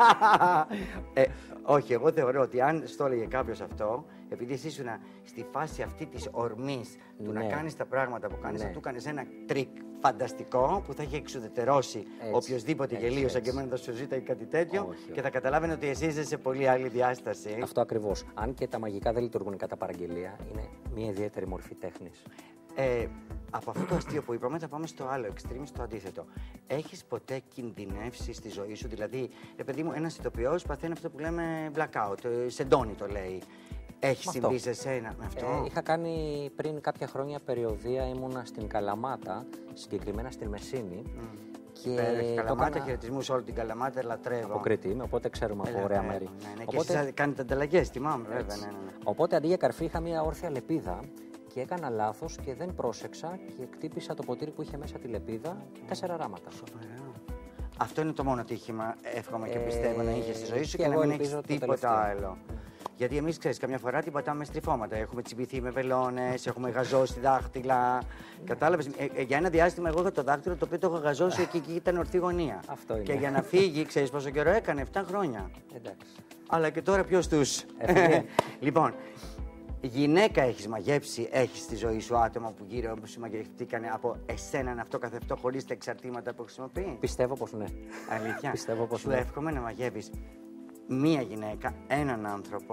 ε, όχι, εγώ θεωρώ ότι αν στο έλεγε κάποιος αυτό, επειδή εσύ ήσουν στη φάση αυτή της ορμής του ναι. να κάνεις τα πράγματα που κάνεις, ναι. θα του κάνεις ένα τρίκ φανταστικό που θα έχει εξουδετερώσει οποιοδήποτε γελίο σαν και εμένα θα σου ζήταγε κάτι τέτοιο όχι, και όχι. θα καταλάβαινε ότι εσύ είσαι σε πολύ άλλη διάσταση. Αυτό ακριβώς. Αν και τα μαγικά δεν λειτουργούν κατά παραγγελία, είναι μια ιδιαίτερη μορφή τέχνης. Ε, από αυτό το αστείο που είπαμε θα πάμε στο άλλο extreme, στο αντίθετο. Έχεις ποτέ κινδυνεύσει στη ζωή σου, δηλαδή, ρε παιδί μου, ένας ηθοποιός παθαίνει αυτό που λέμε blackout, σεντόνι το λέει. Έχει συμβεί σε σένα με αυτό? Ε, είχα κάνει πριν κάποια χρόνια περιοδεία, ήμουνα στην Καλαμάτα, συγκεκριμένα στην Μεσίνη. Mm. Και ε, Καλαμάτα, έκανα... χαιρετισμού σε όλη την Καλαμάτα, λατρεύω. Από Κρήτη είμαι, οπότε ξέρουμε από ωραία μέρη. Ναι, ναι, οπότε... Και εσείς κάνετε ανταλλαγές, θυμάμαι, βέβαια. Ναι, ναι, ναι. Οπότε αντί για καρφί είχα μια όρθια λεπίδα και έκανα λάθος και δεν πρόσεξα και χτύπησα το ποτήρι που είχε μέσα τη λεπίδα τέσσερα ράματα. Σοβαρά. Αυτό είναι το μόνο τύχημα, εύχομαι και πιστεύω, ε... να είχε στη ζωή σου και, και να μην έχει τίποτα άλλο. Γιατί εμείς, ξέρεις, καμιά φορά την πατάμε με στριφώματα. Έχουμε τσιμπηθεί με βελόνες, έχουμε γαζώσει δάχτυλα. Κατάλαβες. Ε, ε, για ένα διάστημα, εγώ είχα το δάχτυλο το οποίο το έχω γαζώσει εκεί και ήταν ορθή γωνία. Αυτό είναι. Και για να φύγει, ξέρεις πόσο καιρό έκανε, επτά χρόνια. Εντάξει. Αλλά και τώρα ποιος τους. Λοιπόν, γυναίκα έχεις μαγέψει, έχεις στη ζωή σου άτομα που γύρω σου μαγευτήκανε από εσέναν αυτό καθ' αυτό χωρίς τα εξαρτήματα που χρησιμοποιεί? Πιστεύω πως ναι. Αλήθεια. Πιστεύω πως σου ναι. εύχομαι να μαγεύεις μία γυναίκα, έναν άνθρωπο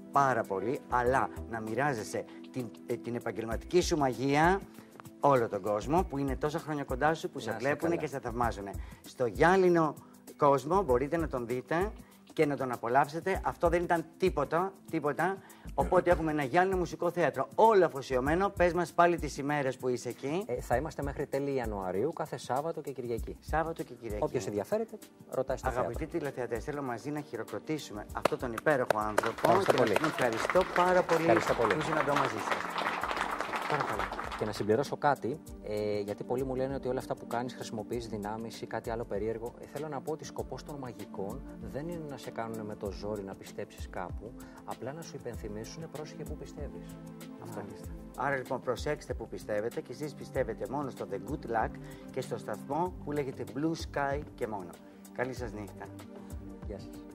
πάρα πολύ, αλλά να μοιράζεσαι την, ε, την επαγγελματική σου μαγεία όλο τον κόσμο που είναι τόσα χρόνια κοντά σου, που σε βλέπουν και σε θαυμάζουν. Στο γυάλινο κόσμο μπορείτε να τον δείτε και να τον απολαύσετε. Αυτό δεν ήταν τίποτα, τίποτα. Οπότε έχουμε ένα γυάλινο μουσικό θέατρο όλο αφοσιωμένο. Πες μας πάλι τις ημέρες που είσαι εκεί. Ε, θα είμαστε μέχρι τέλη Ιανουαρίου, κάθε Σάββατο και Κυριακή. Σάββατο και Κυριακή. Όποιος ενδιαφέρεται, ρωτάει στο θέατρο. Αγαπητοί τηλεθεατές, θέλω μαζί να χειροκροτήσουμε αυτόν τον υπέροχο άνθρωπο. Ευχαριστώ και πολύ. να ευχαριστώ πάρα πολύ, Ευχαριστώ πολύ. που ήσουν εδώ μαζί σας. Παρακαλώ. Και να συμπληρώσω κάτι, ε, γιατί πολλοί μου λένε ότι όλα αυτά που κάνεις χρησιμοποιείς δυνάμεις ή κάτι άλλο περίεργο. Ε, θέλω να πω ότι σκοπός των μαγικών δεν είναι να σε κάνουν με το ζόρι να πιστέψεις κάπου, απλά να σου υπενθυμίσουν πρόσεχε που πιστεύεις. Αυτό είναι. Άρα λοιπόν προσέξτε που πιστεύετε και εσείς πιστεύετε μόνο στο The Good Luck και στο σταθμό που λέγεται Blue Sky και μόνο. Καλή σας νύχτα. Γεια σας.